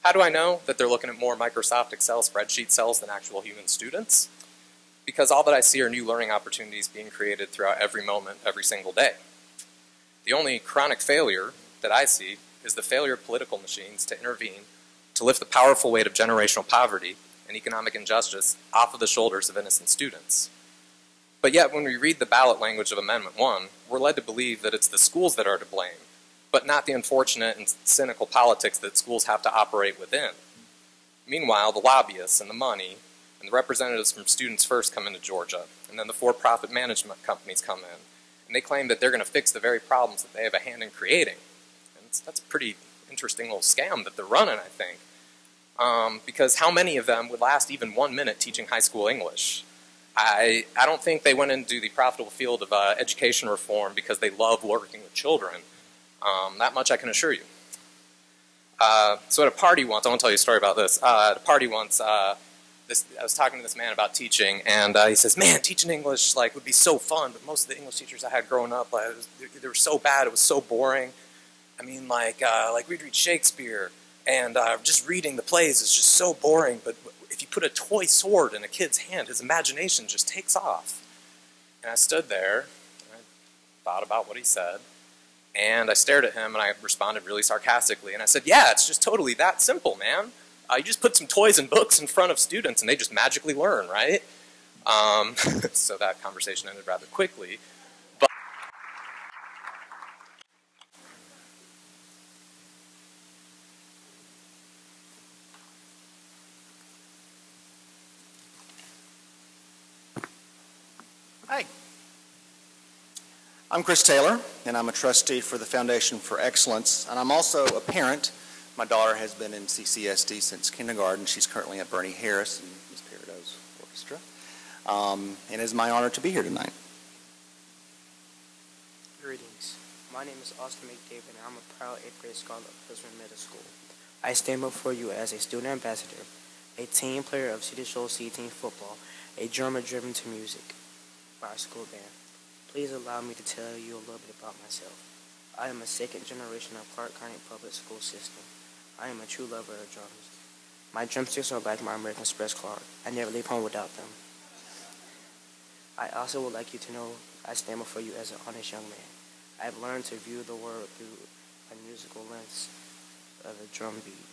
How do I know that they're looking at more Microsoft Excel spreadsheet cells than actual human students? Because all that I see are new learning opportunities being created throughout every moment, every single day. The only chronic failure that I see is the failure of political machines to intervene, to lift the powerful weight of generational poverty and economic injustice off of the shoulders of innocent students. But yet, when we read the ballot language of Amendment one, we're led to believe that it's the schools that are to blame, but not the unfortunate and cynical politics that schools have to operate within. Meanwhile, the lobbyists and the money and the representatives from Students First come into Georgia, and then the for-profit management companies come in, and they claim that they're going to fix the very problems that they have a hand in creating. And it's, that's a pretty interesting little scam that they're running, I think. Um, because how many of them would last even one minute teaching high school English? I, I don't think they went into the profitable field of uh, education reform because they love working with children. Um, that much I can assure you. Uh, so at a party once, I want to tell you a story about this. Uh, at a party once, uh, this, I was talking to this man about teaching, and uh, he says, man, teaching English like would be so fun, but most of the English teachers I had growing up, like, it was, they, they were so bad, it was so boring. I mean, like, uh, like we'd read Shakespeare, and uh, just reading the plays is just so boring, but if you put a toy sword in a kid's hand, his imagination just takes off. And I stood there, and I thought about what he said, and I stared at him, and I responded really sarcastically, and I said, yeah, it's just totally that simple, man. Uh, you just put some toys and books in front of students, and they just magically learn, right? Um, so that conversation ended rather quickly. But Hi. I'm Chris Taylor, and I'm a trustee for the Foundation for Excellence, and I'm also a parent. My daughter has been in C C S D since kindergarten. She's currently at Bernie Harris and Miz Peridot's orchestra, um, and it is my honor to be here tonight. Greetings. My name is Austin McDavid, and I'm a proud eighth grade scholar of Hillsborough Middle School. I stand before you as a student ambassador, a team player of City Shoal C team football, a drummer driven to music by our school band. Please allow me to tell you a little bit about myself. I am a second generation of Clark County Public School System. I am a true lover of drums. My drumsticks are like my American Express card. I never leave home without them. I also would like you to know I stand before you as an honest young man. I have learned to view the world through a musical lens of a drum beat.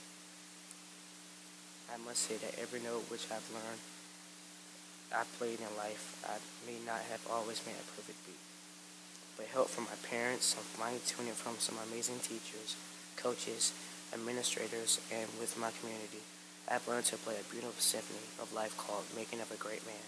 I must say that every note which I've learned, I've played in life, I may not have always made a perfect beat. With help from my parents, some fine-tuning from some amazing teachers, coaches, administrators, and with my community, I've learned to play a beautiful symphony of life called Making of a Great Man.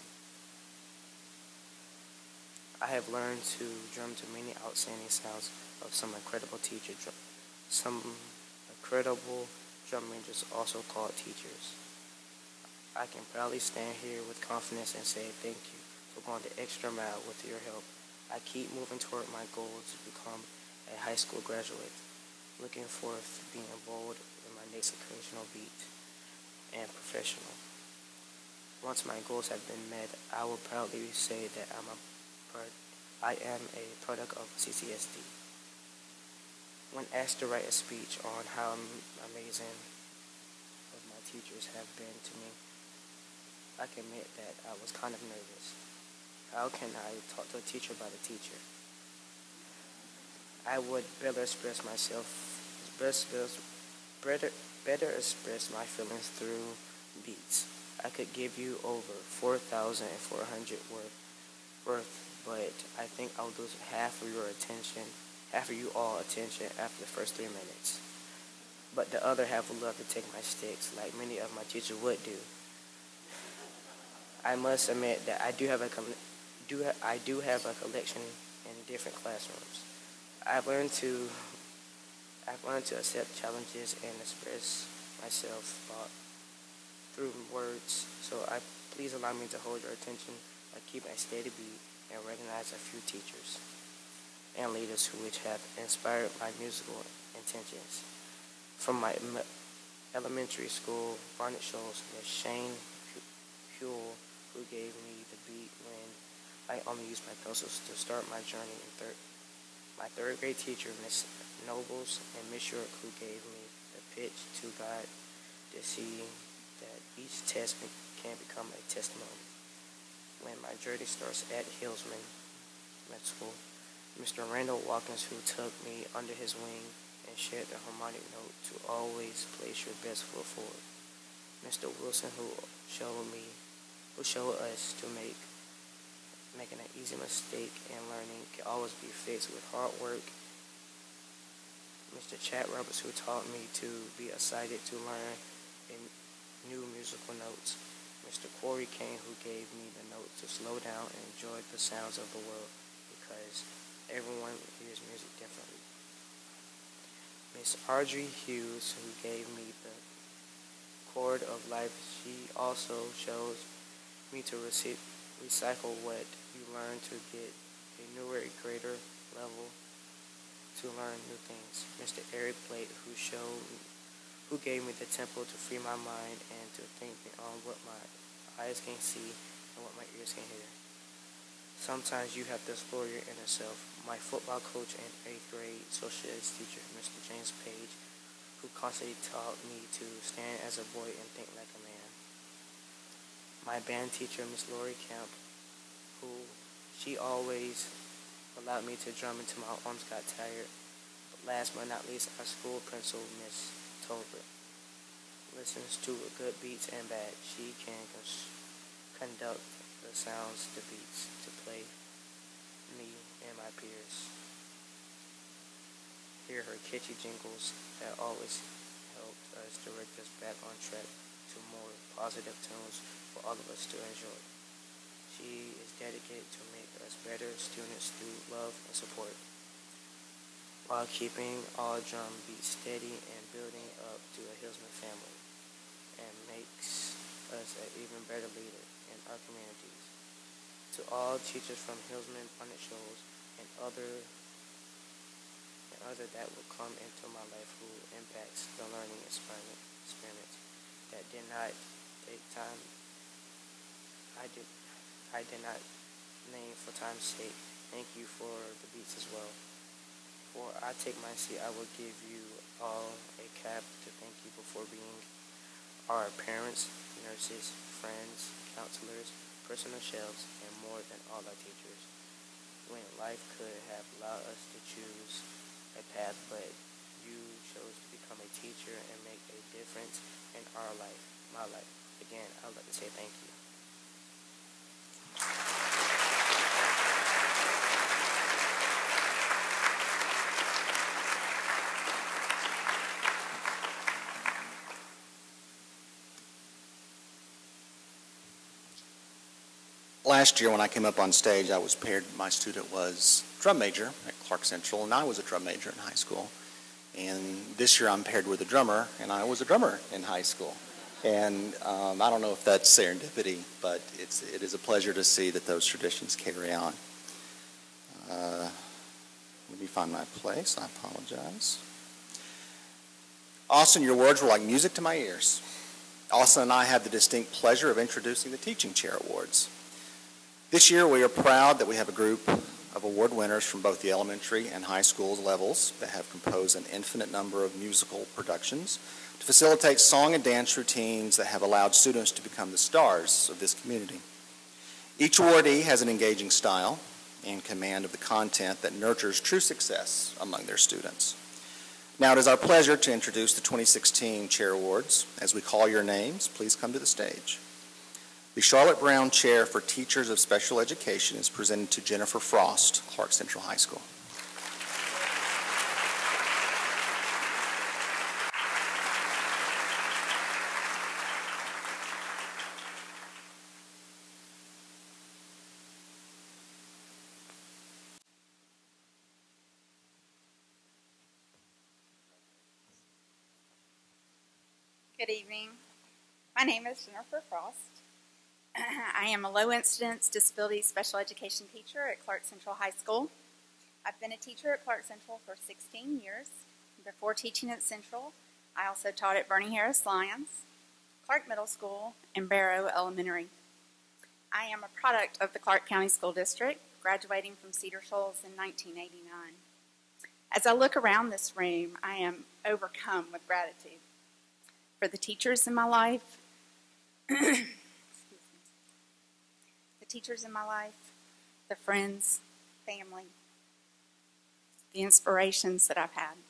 I have learned to drum to many outstanding sounds of some incredible teacher drum, some incredible drum majors also called teachers. I can proudly stand here with confidence and say thank you for going the extra mile with your help. I keep moving toward my goal to become a high school graduate, looking forward to being bold in my next occasional beat and professional. Once my goals have been met, I will proudly say that I'm a I am a product of C C S D. When asked to write a speech on how amazing my teachers have been to me, I can admit that I was kind of nervous. How can I talk to a teacher about a teacher? I would better express myself, better, better express my feelings through beats. I could give you over four thousand four hundred worth, worth, but I think I'll lose half of your attention, half of you all attention after the first three minutes. But the other half would love to take my sticks, like many of my teachers would do. I must admit that I do have a do ha I do have a collection in different classrooms. I've learned to I've learned to accept challenges and express myself uh, through words. So I please allow me to hold your attention by keeping a steady beat and recognize a few teachers and leaders who which have inspired my musical intentions. From my elementary school, Barnett Shoals, Miss Shane Huell, who gave me the beat when I only used my pencils to start my journey in third. My third grade teacher, Miss Nobles, and Miss York, who gave me the pitch to guide to see that each test can become a testimony. When my journey starts at Hillsman Med School, Mister Randall Watkins, who took me under his wing and shared the harmonic note to always place your best foot forward. Mister Wilson, who showed me, who showed us to make making an easy mistake in learning can always be fixed with hard work. Mister Chad Roberts, who taught me to be excited to learn in new musical notes. Mister Corey Kane, who gave me the note to slow down and enjoy the sounds of the world, because everyone hears music differently. Miss Audrey Hughes, who gave me the chord of life, she also shows me to rec- recycle what you learn to get a newer, greater level to learn new things. Mister Eric Blake, who showed, who gave me the tempo to free my mind and to think beyond what my eyes can see and what my ears can hear. Sometimes you have to explore your inner self. My football coach and eighth grade social studies teacher, Mister James Page, who constantly taught me to stand as a boy and think like a man. My band teacher, Miss Lori Camp, who she always allowed me to drum until my arms got tired. But last but not least, our school principal, Miss Tolbert, listens to good beats and bad. She can cons- conduct the sounds, the beats, to play me and my peers. Hear her catchy jingles that always helped us direct us back on track to more positive tunes for all of us to enjoy. She is dedicated to make us better students through love and support, while keeping all drum beats steady and building up to a Hillsman family, and makes us an even better leader in our communities. To all teachers from Hillsman, Barnett Shoals, and other and other that will come into my life who impacts the learning experiment, experiments that did not take time. I did. I did not name for time's sake. Thank you for the beats as well. Before I take my seat, I will give you all a cap to thank you before being our parents, nurses, friends, counselors, personal shelves, and more than all our teachers. When life could have allowed us to choose a path, but you chose to become a teacher and make a difference in our life, my life. Again, I would like to say thank you. Last year when I came up on stage, I was paired, my student was a drum major at Clark Central, and I was a drum major in high school. And this year I'm paired with a drummer, and I was a drummer in high school. And um, I don't know if that's serendipity, but it's, it is a pleasure to see that those traditions carry on. Uh, let me find my place. I apologize. Austin, your words were like music to my ears. Austin and I have the distinct pleasure of introducing the Teaching Chair Awards. This year we are proud that we have a group of award winners from both the elementary and high school levels that have composed an infinite number of musical productions to facilitate song and dance routines that have allowed students to become the stars of this community. Each awardee has an engaging style and command of the content that nurtures true success among their students. Now it is our pleasure to introduce the twenty sixteen Chair Awards. As we call your names, please come to the stage. The Charlotte Brown Chair for Teachers of Special Education is presented to Jennifer Frost, Clark Central High School. Good evening. My name is Jennifer Frost. I am a low-incidence disability special education teacher at Clark Central High School. I've been a teacher at Clark Central for sixteen years. Before teaching at Central, I also taught at Bernie Harris Lyons, Clark Middle School, and Barrow Elementary. I am a product of the Clark County School District, graduating from Cedar Shoals in nineteen eighty-nine. As I look around this room, I am overcome with gratitude for the teachers in my life, excuse me, the teachers in my life, the friends, family, the inspirations that I've had.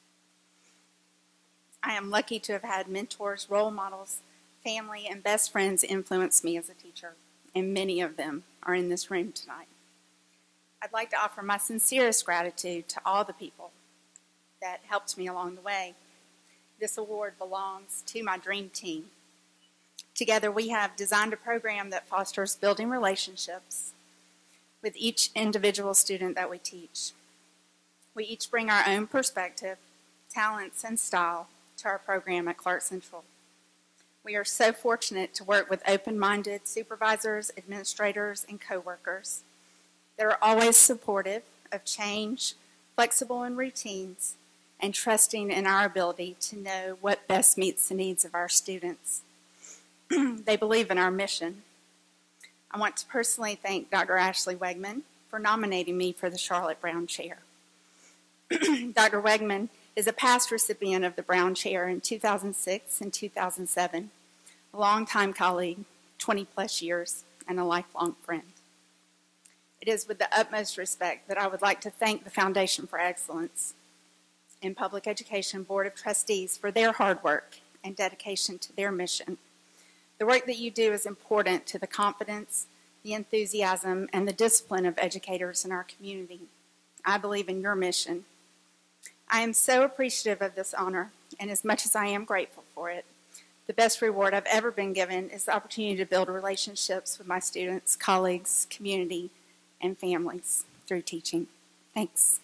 I am lucky to have had mentors, role models, family, and best friends influence me as a teacher, and many of them are in this room tonight. I'd like to offer my sincerest gratitude to all the people that helped me along the way. This award belongs to my dream team. Together we have designed a program that fosters building relationships with each individual student that we teach. We each bring our own perspective, talents, and style to our program at Clark Central. We are so fortunate to work with open-minded supervisors, administrators, and coworkers. They're always supportive of change, flexible in routines, and trusting in our ability to know what best meets the needs of our students. They believe in our mission. I want to personally thank Doctor Ashley Wegman for nominating me for the Charlotte Brown Chair. Doctor Wegman is a past recipient of the Brown Chair in two thousand six and two thousand seven, a longtime colleague, twenty plus years, and a lifelong friend. It is with the utmost respect that I would like to thank the Foundation for Excellence in Public Education Board of Trustees for their hard work and dedication to their mission. The work that you do is important to the confidence, the enthusiasm, and the discipline of educators in our community. I believe in your mission. I am so appreciative of this honor, and as much as I am grateful for it, the best reward I've ever been given is the opportunity to build relationships with my students, colleagues, community, and families through teaching. Thanks.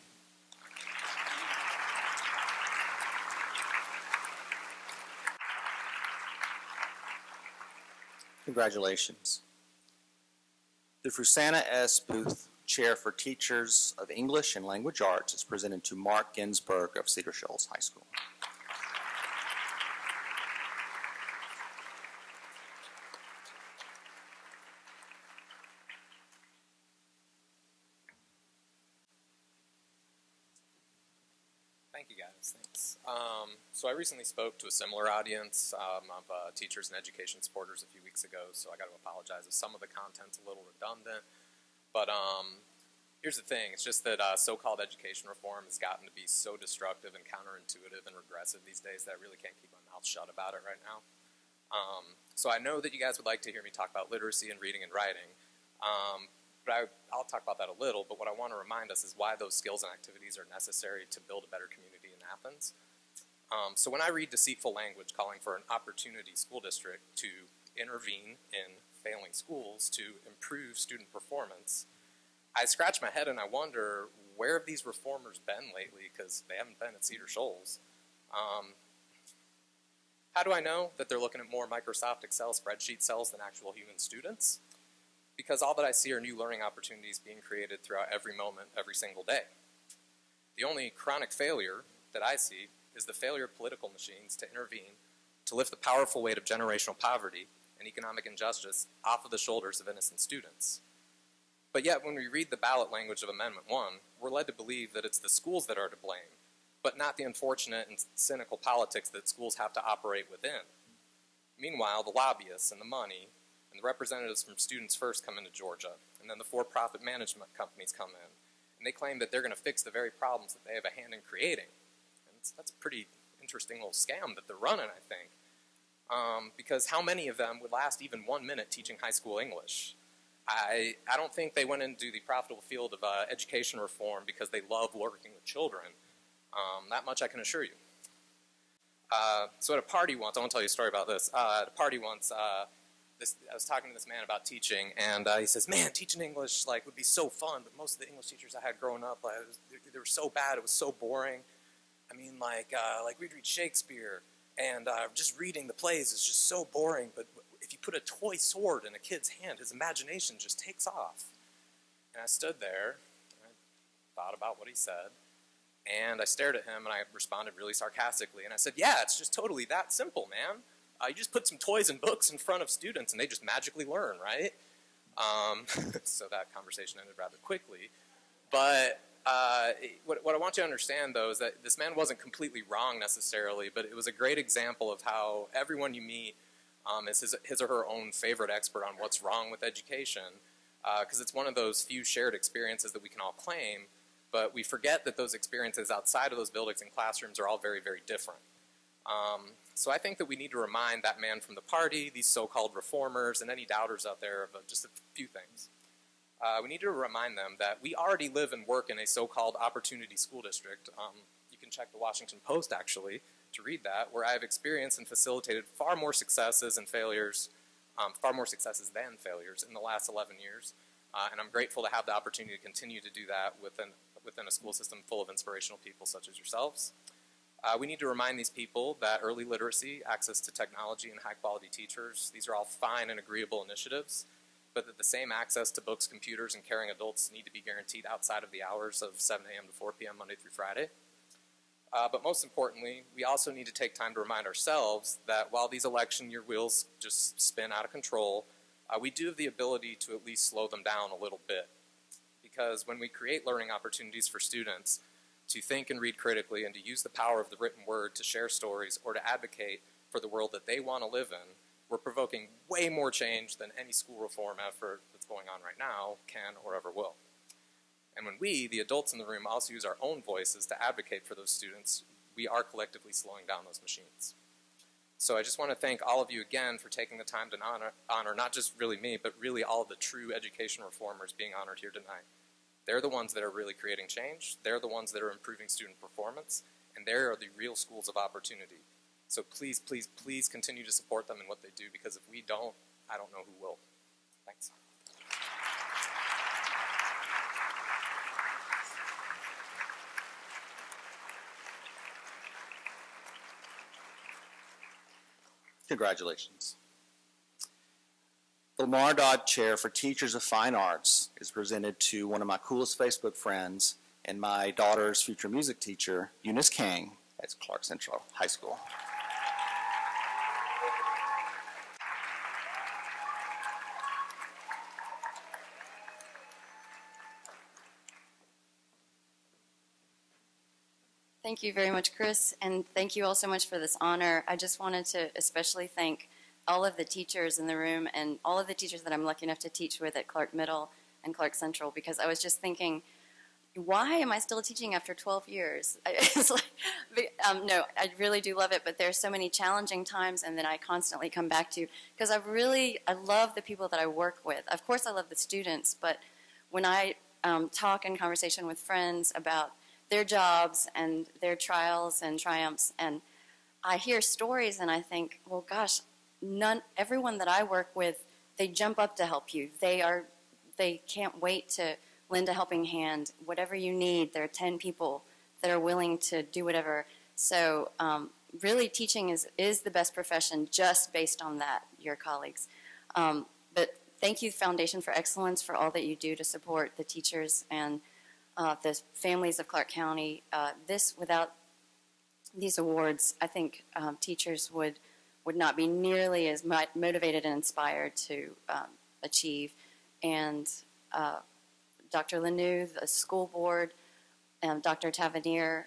Congratulations. The Frusanna S. Booth Chair for Teachers of English and Language Arts is presented to Mark Ginsberg of Cedar Shoals High School. Thank you, guys. Thanks. Um, so I recently spoke to a similar audience um, of uh, teachers and education supporters a few weeks ago, so I got to apologize if some of the content's a little redundant. But um, here's the thing. It's just that uh, so-called education reform has gotten to be so destructive and counterintuitive and regressive these days that I really can't keep my mouth shut about it right now. Um, so I know that you guys would like to hear me talk about literacy and reading and writing. Um, But I, I'll talk about that a little, but what I want to remind us is why those skills and activities are necessary to build a better community in Athens. Um, so when I read deceitful language calling for an opportunity school district to intervene in failing schools to improve student performance, I scratch my head and I wonder, where have these reformers been lately? Because they haven't been at Cedar Shoals. Um, how do I know that they're looking at more Microsoft Excel spreadsheet cells than actual human students? Because all that I see are new learning opportunities being created throughout every moment, every single day. The only chronic failure that I see is the failure of political machines to intervene, to lift the powerful weight of generational poverty and economic injustice off of the shoulders of innocent students. But yet, when we read the ballot language of Amendment one, we're led to believe that it's the schools that are to blame, but not the unfortunate and cynical politics that schools have to operate within. Meanwhile, the lobbyists and the money and the representatives from Students First come into Georgia, and then the for-profit management companies come in, and they claim that they're going to fix the very problems that they have a hand in creating. And it's, that's a pretty interesting little scam that they're running, I think, um, because how many of them would last even one minute teaching high school English? I, I don't think they went into the profitable field of uh, education reform because they love working with children. Um, that much I can assure you. Uh, so at a party once, I want to tell you a story about this. Uh, at a party once, uh, This, I was talking to this man about teaching, and uh, he says, "Man, teaching English like would be so fun, but most of the English teachers I had growing up, like, it was, they, they were so bad. It was so boring. I mean, like, uh, like we'd read Shakespeare, and uh, just reading the plays is just so boring. But if you put a toy sword in a kid's hand, his imagination just takes off." And I stood there, and I thought about what he said, and I stared at him, and I responded really sarcastically, and I said, "Yeah, it's just totally that simple, man. Uh, you just put some toys and books in front of students, and they just magically learn, right?" Um, so that conversation ended rather quickly. But Uh, what, what I want you to understand, though, is that this man wasn't completely wrong necessarily, but it was a great example of how everyone you meet um, is his, his or her own favorite expert on what's wrong with education, because uh, it's one of those few shared experiences that we can all claim, but we forget that those experiences outside of those buildings and classrooms are all very, very different. Um, so I think that we need to remind that man from the party, these so-called reformers, and any doubters out there of uh, just a few things. Uh, we need to remind them that we already live and work in a so-called opportunity school district. Um, you can check the Washington Post, actually, to read that, where I have experienced and facilitated far more successes and failures, um, far more successes than failures in the last eleven years. Uh, and I'm grateful to have the opportunity to continue to do that within, within a school system full of inspirational people such as yourselves. Uh, we need to remind these people that early literacy, access to technology, and high-quality teachers, these are all fine and agreeable initiatives, but that the same access to books, computers, and caring adults need to be guaranteed outside of the hours of seven a m to four p m Monday through Friday. Uh, but most importantly, we also need to take time to remind ourselves that while these election year wheels just spin out of control, uh, we do have the ability to at least slow them down a little bit. Because when we create learning opportunities for students to think and read critically and to use the power of the written word to share stories or to advocate for the world that they want to live in, we're provoking way more change than any school reform effort that's going on right now can or ever will. And when we, the adults in the room, also use our own voices to advocate for those students, we are collectively slowing down those machines. So I just want to thank all of you again for taking the time to honor, honor not just really me, but really all of the true education reformers being honored here tonight. They're the ones that are really creating change, they're the ones that are improving student performance, and they are the real schools of opportunity. So please, please, please continue to support them in what they do, because if we don't, I don't know who will. Thanks. Congratulations. The Lamar Dodd Chair for Teachers of Fine Arts is presented to one of my coolest Facebook friends and my daughter's future music teacher, Eunice Kang, at Clark Central High School. Thank you very much, Chris, and thank you all so much for this honor. I just wanted to especially thank all of the teachers in the room and all of the teachers that I'm lucky enough to teach with at Clark Middle and Clark Central, because I was just thinking, why am I still teaching after twelve years? It's like, um, no, I really do love it, but there's so many challenging times, and then I constantly come back to, because I really, I love the people that I work with. Of course I love the students, but when I um, talk in conversation with friends about their jobs and their trials and triumphs, and I hear stories and I think, well, gosh, none, everyone that I work with, they jump up to help you. They are, they can't wait to lend a helping hand. Whatever you need, there are ten people that are willing to do whatever. So um, really teaching is, is the best profession just based on that, your colleagues. Um, but thank you, Foundation for Excellence, for all that you do to support the teachers and uh, the families of Clark County. Uh, this, without these awards, I think um, teachers would would not be nearly as motivated and inspired to um, achieve. And uh, Doctor Lanou, the school board, and Doctor Tavernier,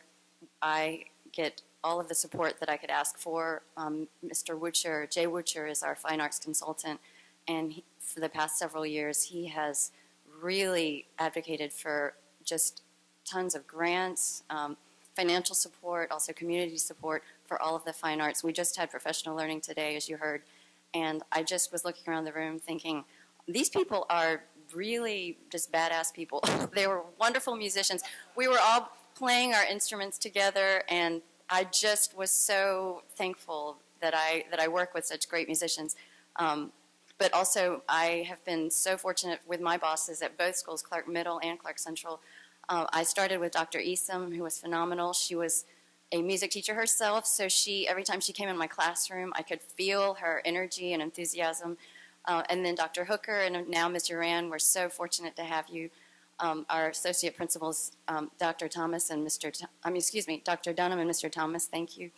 I get all of the support that I could ask for. Um, Mister Wutcher, Jay Wutcher is our fine arts consultant, and he, for the past several years, he has really advocated for just tons of grants, um, financial support, also community support for all of the fine arts. We just had professional learning today, as you heard, and I just was looking around the room thinking, these people are really just badass people. They were wonderful musicians. We were all playing our instruments together, and I just was so thankful that I that I work with such great musicians. Um, but also, I have been so fortunate with my bosses at both schools, Clark Middle and Clark Central. Uh, I started with Doctor Esom, who was phenomenal. She was a music teacher herself, so she every time she came in my classroom, I could feel her energy and enthusiasm. Uh, and then Doctor Hooker and now Mister Rand, we're so fortunate to have you. Um, our associate principals, um, Doctor Thomas and Mister Th- I mean, excuse me, Doctor Dunham and Mister Thomas, thank you.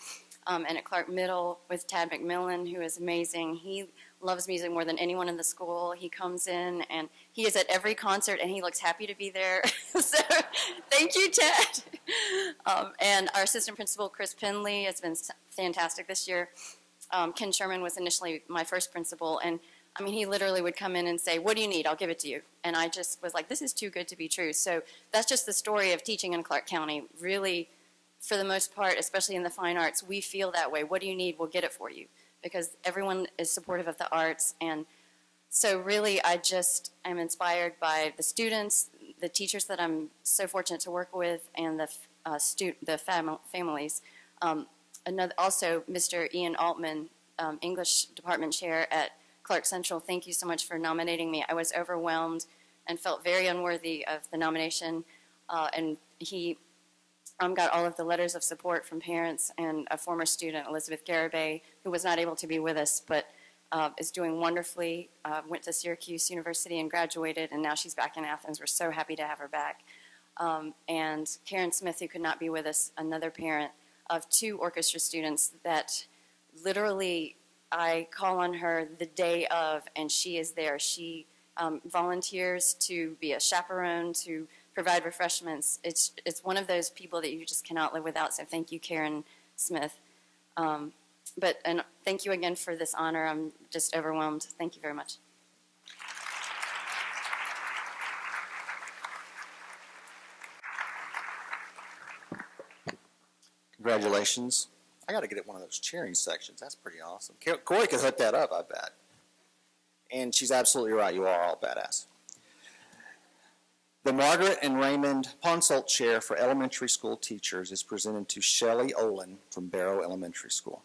Um, and at Clark Middle with Tad McMillan, who is amazing. He loves music more than anyone in the school. He comes in and he is at every concert and he looks happy to be there. So thank you, Tad. Um, and our assistant principal, Chris Penley, has been fantastic this year. Um, Ken Sherman was initially my first principal, and I mean, he literally would come in and say, "What do you need? I'll give it to you." And I just was like, this is too good to be true. So that's just the story of teaching in Clark County. Really, for the most part, especially in the fine arts, we feel that way. What do you need? We'll get it for you. Because everyone is supportive of the arts. And so really, I just am inspired by the students, the teachers that I'm so fortunate to work with, and the, uh, stu the fam families. Um, another, also, Mister Ian Altman, um, English department chair at Clark Central, thank you so much for nominating me. I was overwhelmed and felt very unworthy of the nomination. Uh, and he um, got all of the letters of support from parents and a former student, Elizabeth Garibay, who was not able to be with us, but uh, is doing wonderfully, uh, went to Syracuse University and graduated, and now she's back in Athens. We're so happy to have her back. Um, and Karen Smith, who could not be with us, another parent of two orchestra students that literally I call on her the day of, and she is there. She um, volunteers to be a chaperone, to provide refreshments. It's, it's one of those people that you just cannot live without, so thank you, Karen Smith. Um, but and thank you again for this honor. I'm just overwhelmed. Thank you very much. Congratulations. I got to get at one of those cheering sections. That's pretty awesome. Corey could hook that up, I bet. And she's absolutely right. You are all badass. The Margaret and Raymond Ponsult Chair for Elementary School Teachers is presented to Shelley Olin from Barrow Elementary School.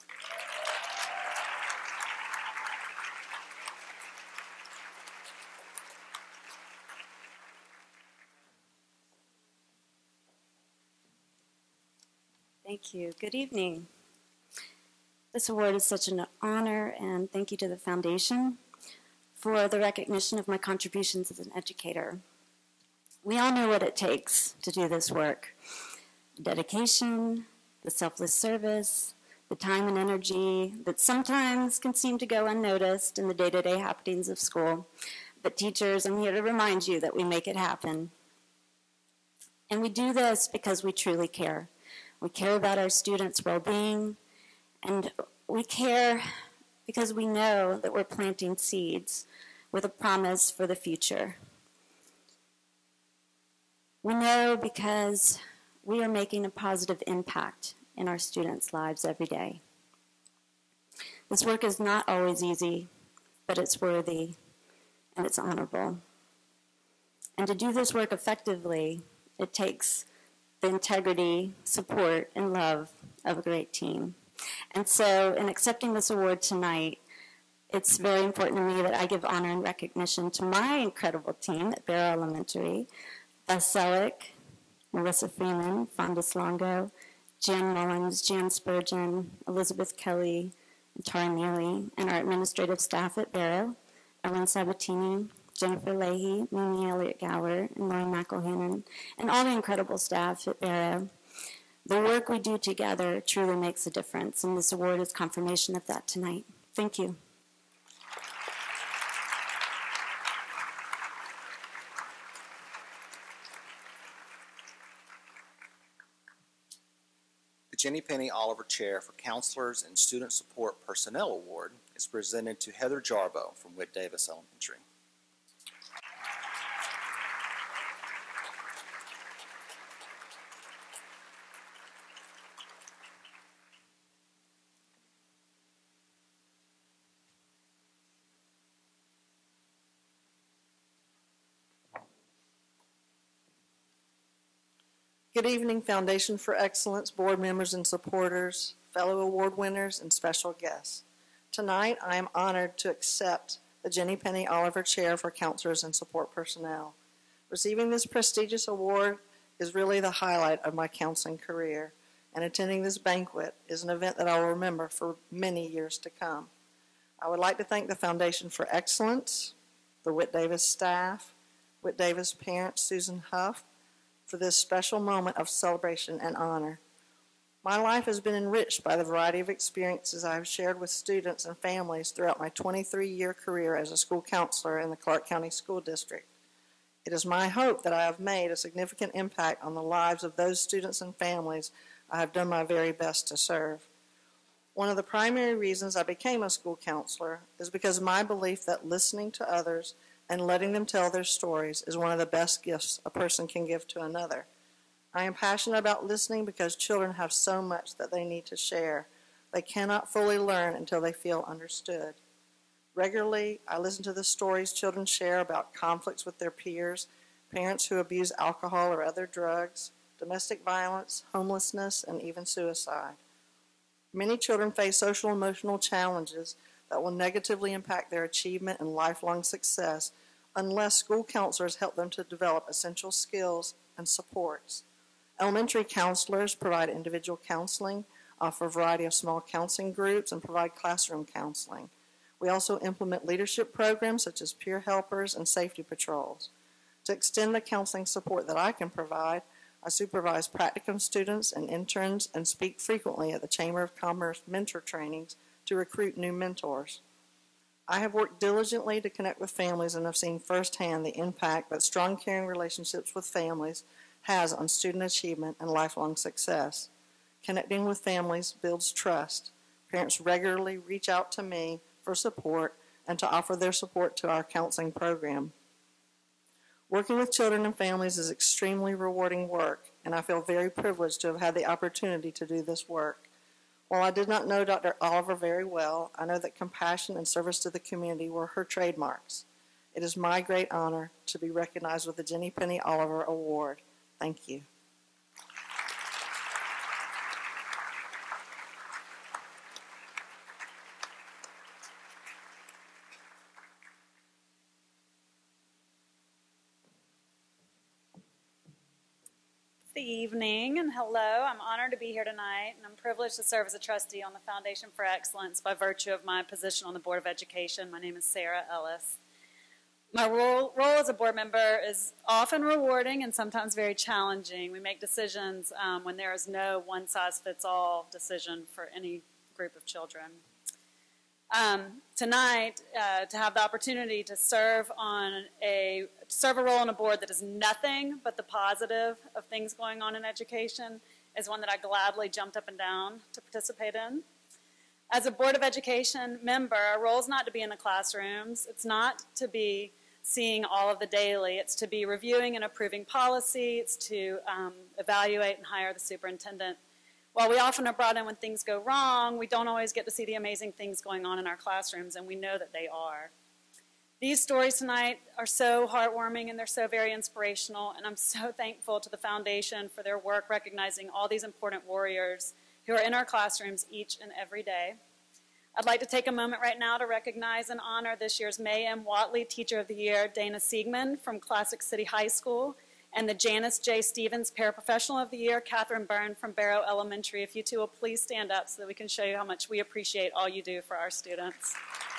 Thank you. Good evening. This award is such an honor, and thank you to the foundation for the recognition of my contributions as an educator. We all know what it takes to do this work. Dedication, the selfless service, the time and energy that sometimes can seem to go unnoticed in the day-to-day happenings of school. But teachers, I'm here to remind you that we make it happen. And we do this because we truly care. We care about our students' well-being, and we care because we know that we're planting seeds with a promise for the future. We know because we are making a positive impact in our students' lives every day. This work is not always easy, but it's worthy and it's honorable. And to do this work effectively, it takes the integrity, support, and love of a great team. And so in accepting this award tonight, it's very important to me that I give honor and recognition to my incredible team at Barrow Elementary, Beth Selleck, Melissa Freeman, Fonda Slongo, Jan Mullins, Jan Spurgeon, Elizabeth Kelly, and Tara Neely, and our administrative staff at Barrow, Ellen Sabatini, Jennifer Leahy, Mimi Elliott Gower, and Lauren McElhannon, and all the incredible staff at Barrow. The work we do together truly makes a difference, and this award is confirmation of that tonight. Thank you. The Jenny Penny Oliver Chair for Counselors and Student Support Personnel Award is presented to Heather Jarbo from Whit Davis Elementary. Good evening, Foundation for Excellence, board members and supporters, fellow award winners, and special guests. Tonight, I am honored to accept the Jenny Penny Oliver Chair for Counselors and Support Personnel. Receiving this prestigious award is really the highlight of my counseling career, and attending this banquet is an event that I will remember for many years to come. I would like to thank the Foundation for Excellence, the Whit Davis staff, Whit Davis parent Susan Huff, for this special moment of celebration and honor. My life has been enriched by the variety of experiences I have shared with students and families throughout my twenty-three year career as a school counselor in the Clark County School District. It is my hope that I have made a significant impact on the lives of those students and families I have done my very best to serve. One of the primary reasons I became a school counselor is because of my belief that listening to others and letting them tell their stories is one of the best gifts a person can give to another. I am passionate about listening because children have so much that they need to share. They cannot fully learn until they feel understood. Regularly, I listen to the stories children share about conflicts with their peers, parents who abuse alcohol or other drugs, domestic violence, homelessness, and even suicide. Many children face social and emotional challenges that will negatively impact their achievement and lifelong success unless school counselors help them to develop essential skills and supports. Elementary counselors provide individual counseling, offer a variety of small counseling groups, and provide classroom counseling. We also implement leadership programs such as peer helpers and safety patrols. To extend the counseling support that I can provide, I supervise practicum students and interns and speak frequently at the Chamber of Commerce mentor trainings to recruit new mentors. I have worked diligently to connect with families and have seen firsthand the impact that strong, caring relationships with families has on student achievement and lifelong success. Connecting with families builds trust. Parents regularly reach out to me for support and to offer their support to our counseling program. Working with children and families is extremely rewarding work, and I feel very privileged to have had the opportunity to do this work. While I did not know Doctor Oliver very well, I know that compassion and service to the community were her trademarks. It is my great honor to be recognized with the Jenny Penny Oliver Award. Thank you. Good evening and hello. I'm honored to be here tonight, and I'm privileged to serve as a trustee on the Foundation for Excellence by virtue of my position on the Board of Education. My name is Sarah Ellis. My role, role as a board member is often rewarding and sometimes very challenging. We make decisions um, when there is no one-size-fits-all decision for any group of children. Um, tonight, uh, to have the opportunity to serve on a serve a role on a board that is nothing but the positive of things going on in education is one that I gladly jumped up and down to participate in. As a Board of Education member, our role is not to be in the classrooms. It's not to be seeing all of the daily. It's to be reviewing and approving policy. It's to um, evaluate and hire the superintendent. While we often are brought in when things go wrong, we don't always get to see the amazing things going on in our classrooms, and we know that they are. These stories tonight are so heartwarming and they're so very inspirational, and I'm so thankful to the Foundation for their work recognizing all these important warriors who are in our classrooms each and every day. I'd like to take a moment right now to recognize and honor this year's May M. Watley Teacher of the Year, Dana Siegman from Classic City High School, and the Janice J. Stevens Paraprofessional of the Year, Catherine Byrne from Barrow Elementary. If you two will please stand up so that we can show you how much we appreciate all you do for our students.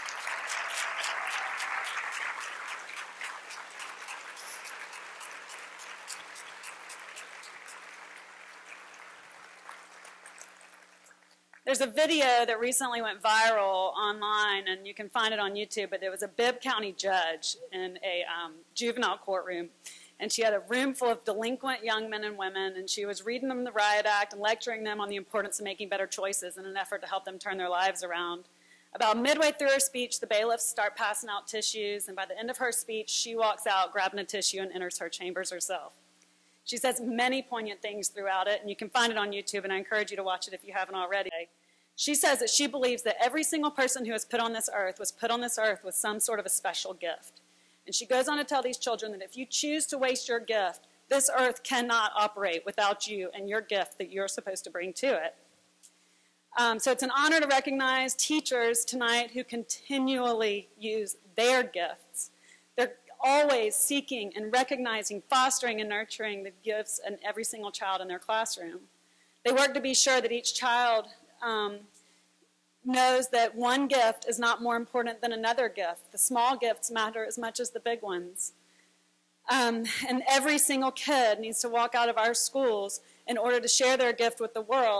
There's a video that recently went viral online, and you can find it on YouTube, but there was a Bibb County judge in a um, juvenile courtroom, and she had a room full of delinquent young men and women, and she was reading them the Riot Act and lecturing them on the importance of making better choices in an effort to help them turn their lives around. About midway through her speech, the bailiffs start passing out tissues, and by the end of her speech, she walks out grabbing a tissue and enters her chambers herself. She says many poignant things throughout it, and you can find it on YouTube, and I encourage you to watch it if you haven't already. She says that she believes that every single person who was put on this earth was put on this earth with some sort of a special gift. And she goes on to tell these children that if you choose to waste your gift, this earth cannot operate without you and your gift that you're supposed to bring to it. Um, so it's an honor to recognize teachers tonight who continually use their gifts. They're always seeking and recognizing, fostering and nurturing the gifts in every single child in their classroom. They work to be sure that each child um, knows that one gift is not more important than another gift. The small gifts matter as much as the big ones. Um, and every single kid needs to walk out of our schools in order to share their gift with the world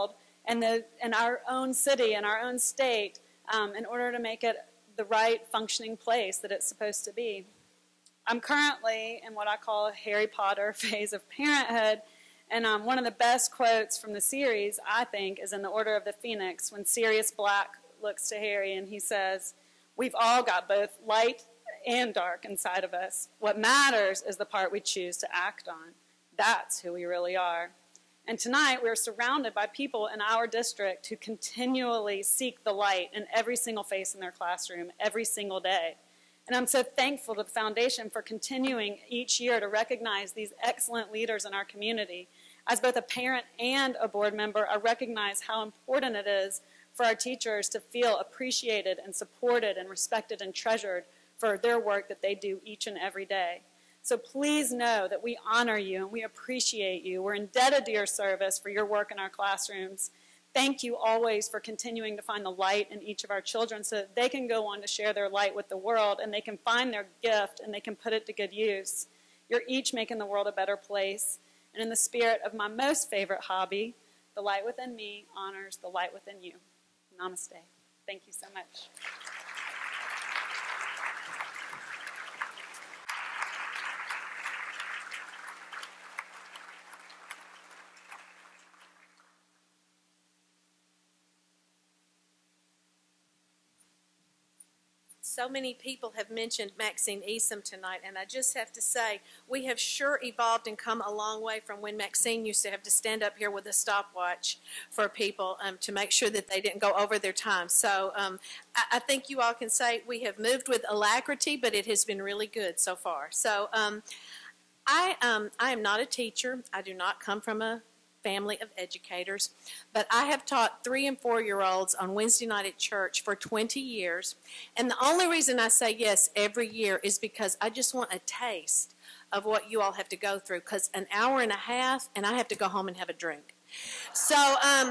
and, the, and our own city and our own state um, in order to make it the right functioning place that it's supposed to be. I'm currently in what I call a Harry Potter phase of parenthood, and um, one of the best quotes from the series, I think, is in the Order of the Phoenix when Sirius Black looks to Harry and he says, "We've all got both light and dark inside of us. What matters is the part we choose to act on. That's who we really are." And tonight we're surrounded by people in our district who continually seek the light in every single face in their classroom every single day. And I'm so thankful to the Foundation for continuing each year to recognize these excellent leaders in our community. As both a parent and a board member, I recognize how important it is for our teachers to feel appreciated and supported and respected and treasured for their work that they do each and every day. So please know that we honor you and we appreciate you. We're indebted to your service for your work in our classrooms. Thank you always for continuing to find the light in each of our children so that they can go on to share their light with the world and they can find their gift and they can put it to good use. You're each making the world a better place. And in the spirit of my most favorite hobby, the light within me honors the light within you. Namaste. Thank you so much. So many people have mentioned Maxine Easom tonight, and I just have to say, we have sure evolved and come a long way from when Maxine used to have to stand up here with a stopwatch for people um, to make sure that they didn't go over their time. So um, I, I think you all can say we have moved with alacrity, but it has been really good so far. So um, I, um, I am not a teacher. I do not come from a family of educators, but I have taught three and four year olds on Wednesday night at church for twenty years, and the only reason I say yes every year is because I just want a taste of what you all have to go through, because an hour and a half and I have to go home and have a drink. So, um,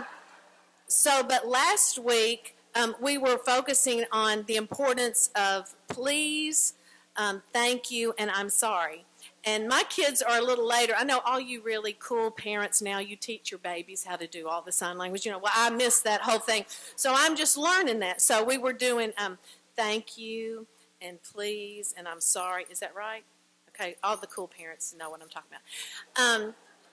so but last week um, we were focusing on the importance of please, um, thank you, and I'm sorry. And my kids are a little later. I know all you really cool parents now, you teach your babies how to do all the sign language. You know, well, I missed that whole thing. So I'm just learning that. So we were doing um, thank you and please and I'm sorry. Is that right? Okay, all the cool parents know what I'm talking about. Um,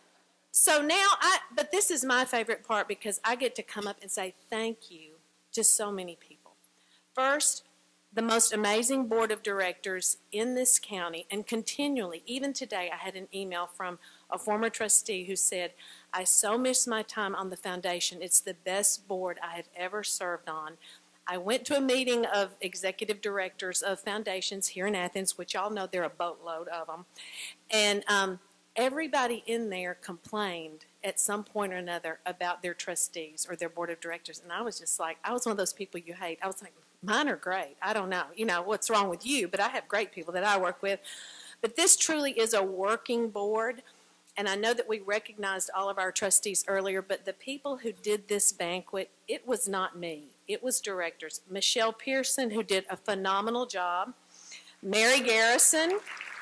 so now, I, but this is my favorite part because I get to come up and say thank you to so many people. First, the most amazing board of directors in this county, and continually, even today, I had an email from a former trustee who said, I so miss my time on the foundation. It's the best board I have ever served on. I went to a meeting of executive directors of foundations here in Athens, which y'all know there are a boatload of them, and um, everybody in there complained at some point or another about their trustees or their board of directors, and I was just like, I was one of those people you hate. I was like, mine are great. I don't know, you know, what's wrong with you, but I have great people that I work with. But this truly is a working board, and I know that we recognized all of our trustees earlier, but the people who did this banquet, it was not me. It was directors. Michelle Pearson, who did a phenomenal job. Mary Garrison.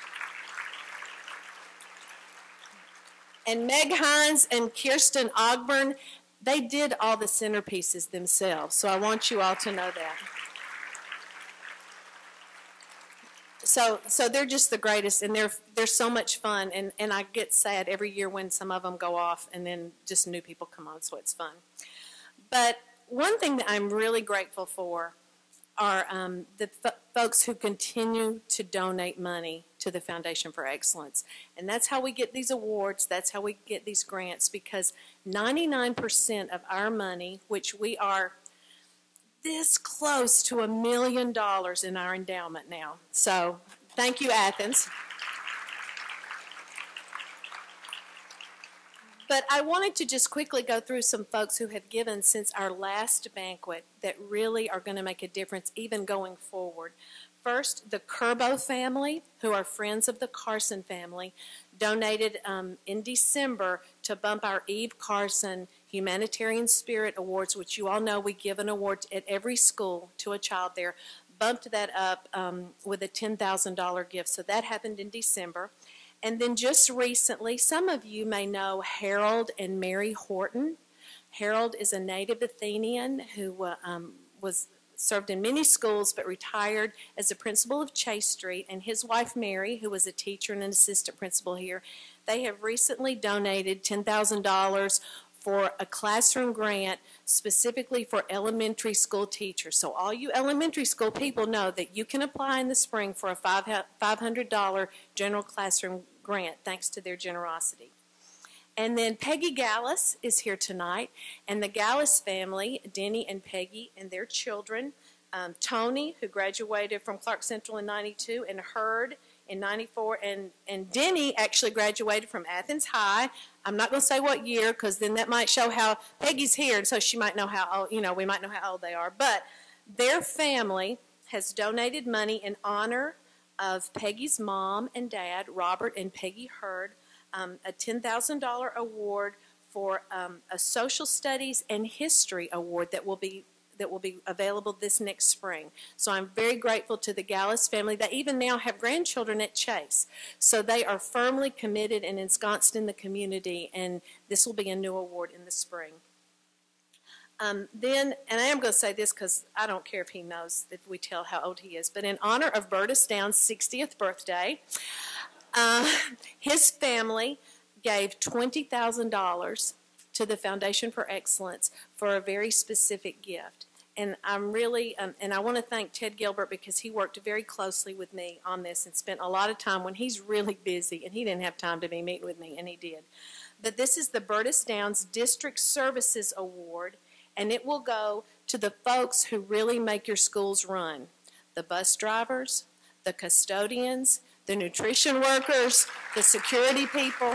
And Meg Hines and Kirsten Ogburn, they did all the centerpieces themselves, so I want you all to know that. So, so they're just the greatest, and they're they're so much fun, and, and I get sad every year when some of them go off, and then just new people come on, so it's fun. But one thing that I'm really grateful for are um, the f folks who continue to donate money to the Foundation for Excellence, and that's how we get these awards. That's how we get these grants, because ninety-nine percent of our money, which we are this close to a million dollars in our endowment now. So thank you, Athens. But I wanted to just quickly go through some folks who have given since our last banquet that really are going to make a difference even going forward. First, the Curbo family, who are friends of the Carson family, donated um, in December to bump our Eve Carson Humanitarian Spirit Awards, which you all know we give an award at every school to a child there, bumped that up um, with a ten thousand dollar gift. So that happened in December. And then just recently, some of you may know Harold and Mary Horton. Harold is a native Athenian who uh, um, was served in many schools but retired as a principal of Chase Street, and his wife Mary, who was a teacher and an assistant principal here, they have recently donated ten thousand dollars for a classroom grant specifically for elementary school teachers. So all you elementary school people know that you can apply in the spring for a five hundred dollars general classroom grant thanks to their generosity. And then Peggy Gallus is here tonight, and the Gallus family, Denny and Peggy and their children, um, Tony, who graduated from Clark Central in ninety-two, and Hurd in ninety-four, and, and Denny actually graduated from Athens High. I'm not going to say what year, because then that might show how Peggy's here, so she might know how old, you know, we might know how old they are. But their family has donated money in honor of Peggy's mom and dad, Robert and Peggy Hurd, um, a ten thousand dollars award for um, a social studies and history award that will be that will be available this next spring. So I'm very grateful to the Gallus family. They even now have grandchildren at Chase. So they are firmly committed and ensconced in the community, and this will be a new award in the spring. Um, then, and I am going to say this because I don't care if he knows, if we tell how old he is, but in honor of Bertus Downs' sixtieth birthday, uh, his family gave twenty thousand dollars to the Foundation for Excellence for a very specific gift. And I'm really, um, and I want to thank Ted Gilbert because he worked very closely with me on this and spent a lot of time when he's really busy, and he didn't have time to be meeting with me, and he did. But this is the Bertus Downs District Services Award, and it will go to the folks who really make your schools run. The bus drivers, the custodians, the nutrition workers, the security people.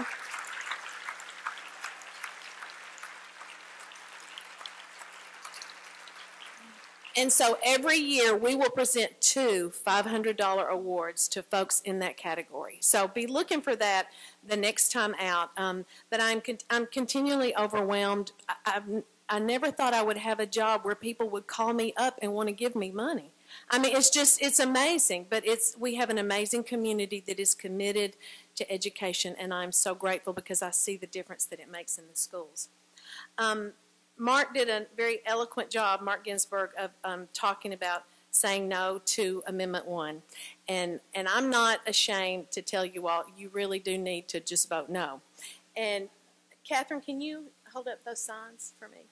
And so every year we will present two five hundred dollar awards to folks in that category. So be looking for that the next time out. Um, but I'm, con I'm continually overwhelmed. I, I've, I never thought I would have a job where people would call me up and want to give me money. I mean, it's just, it's amazing. But it's, we have an amazing community that is committed to education, and I'm so grateful because I see the difference that it makes in the schools. Um, Mark did a very eloquent job, Mark Ginsburg, of um, talking about saying no to Amendment one. And, and I'm not ashamed to tell you all, you really do need to just vote no. And Catherine, can you hold up those signs for me?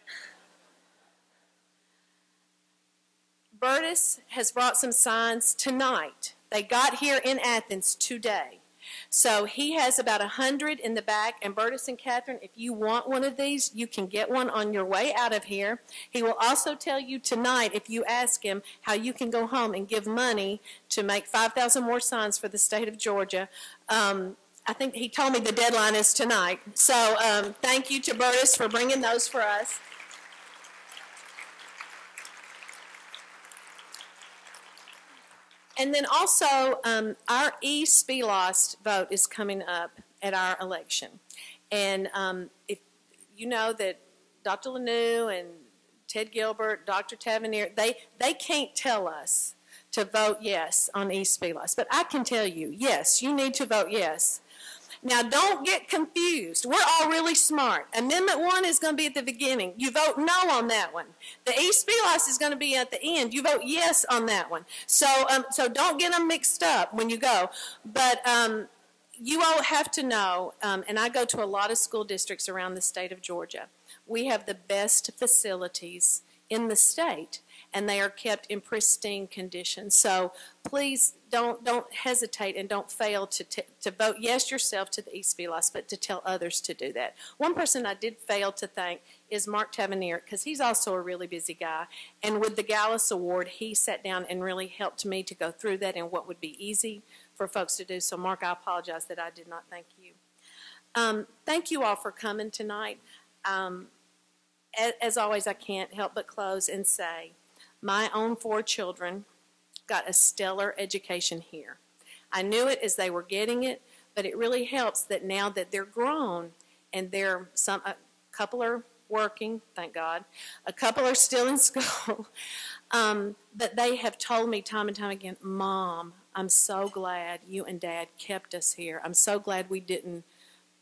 Bertus has brought some signs tonight. They got here in Athens today. So he has about a hundred in the back, and Bertus and Catherine, if you want one of these, you can get one on your way out of here. He will also tell you tonight, if you ask him, how you can go home and give money to make five thousand more signs for the state of Georgia. Um, I think he told me the deadline is tonight. So um, thank you to Bertus for bringing those for us. And then also, um, our e-Splost vote is coming up at our election. And um, if you know that Doctor Lanou and Ted Gilbert, Doctor Tavernier, they, they can't tell us to vote yes on e-Splost. But I can tell you, yes, you need to vote yes. Now, don't get confused. We're all really smart. Amendment one is going to be at the beginning. You vote no on that one. The e-Splost is going to be at the end. You vote yes on that one. So, um, so don't get them mixed up when you go. But um, you all have to know, um, and I go to a lot of school districts around the state of Georgia. We have the best facilities in the state, and they are kept in pristine condition. So please don't don't hesitate and don't fail to t to vote yes yourself to the e-Splost, but to tell others to do that. One person I did fail to thank is Mark Tavernier, because he's also a really busy guy. And with the Gallus Award, he sat down and really helped me to go through that and what would be easy for folks to do. So Mark, I apologize that I did not thank you. Um, thank you all for coming tonight. Um, as, as always, I can't help but close and say, my own four children got a stellar education here. I knew it as they were getting it, but it really helps that now that they're grown and they're some, a couple are working, thank God, a couple are still in school, um, but they have told me time and time again, Mom, I'm so glad you and Dad kept us here. I'm so glad we didn't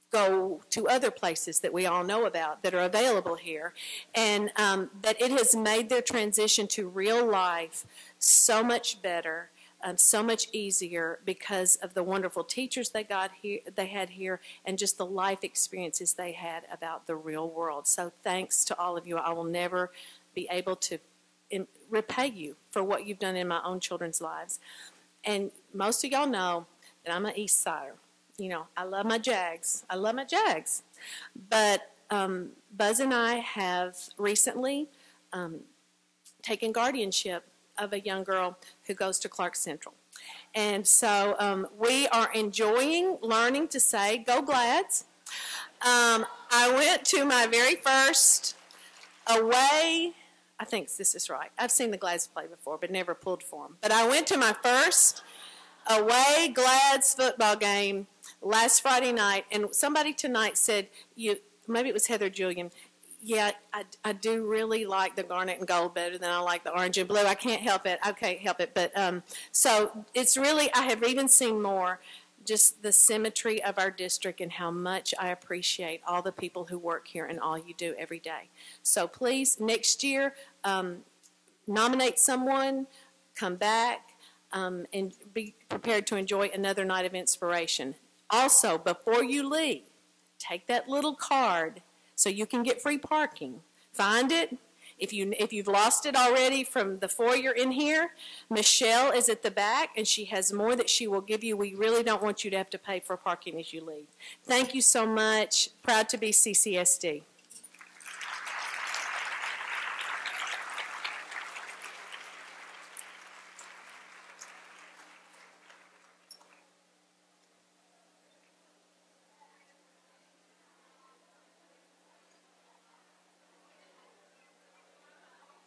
go to other places that we all know about that are available here. And um, that it has made their transition to real life so much better, um, so much easier because of the wonderful teachers they got here, they had here, and just the life experiences they had about the real world. So thanks to all of you. I will never be able to in, repay you for what you've done in my own children's lives. And most of y'all know that I'm an East Sider. You know, I love my Jags. I love my Jags. But um, Buzz and I have recently um, taken guardianship of a young girl who goes to Clark Central. And so um, we are enjoying learning to say, go Glads. Um, I went to my very first away, I think this is right. I've seen the Glads play before, but never pulled for them. But I went to my first away Glads football game last Friday night, and somebody tonight said, "You maybe it was Heather Julian, yeah, I, I do really like the garnet and gold better than I like the orange and blue. I can't help it. I can't help it." But um, so it's really, I have even seen more just the symmetry of our district and how much I appreciate all the people who work here and all you do every day. So please, next year, um, nominate someone, come back, Um, and be prepared to enjoy another night of inspiration. Also, before you leave, take that little card so you can get free parking. Find it. If, you, if you've lost it already from the foyer in here, Michelle is at the back, and she has more that she will give you. We really don't want you to have to pay for parking as you leave. Thank you so much. Proud to be C C S D.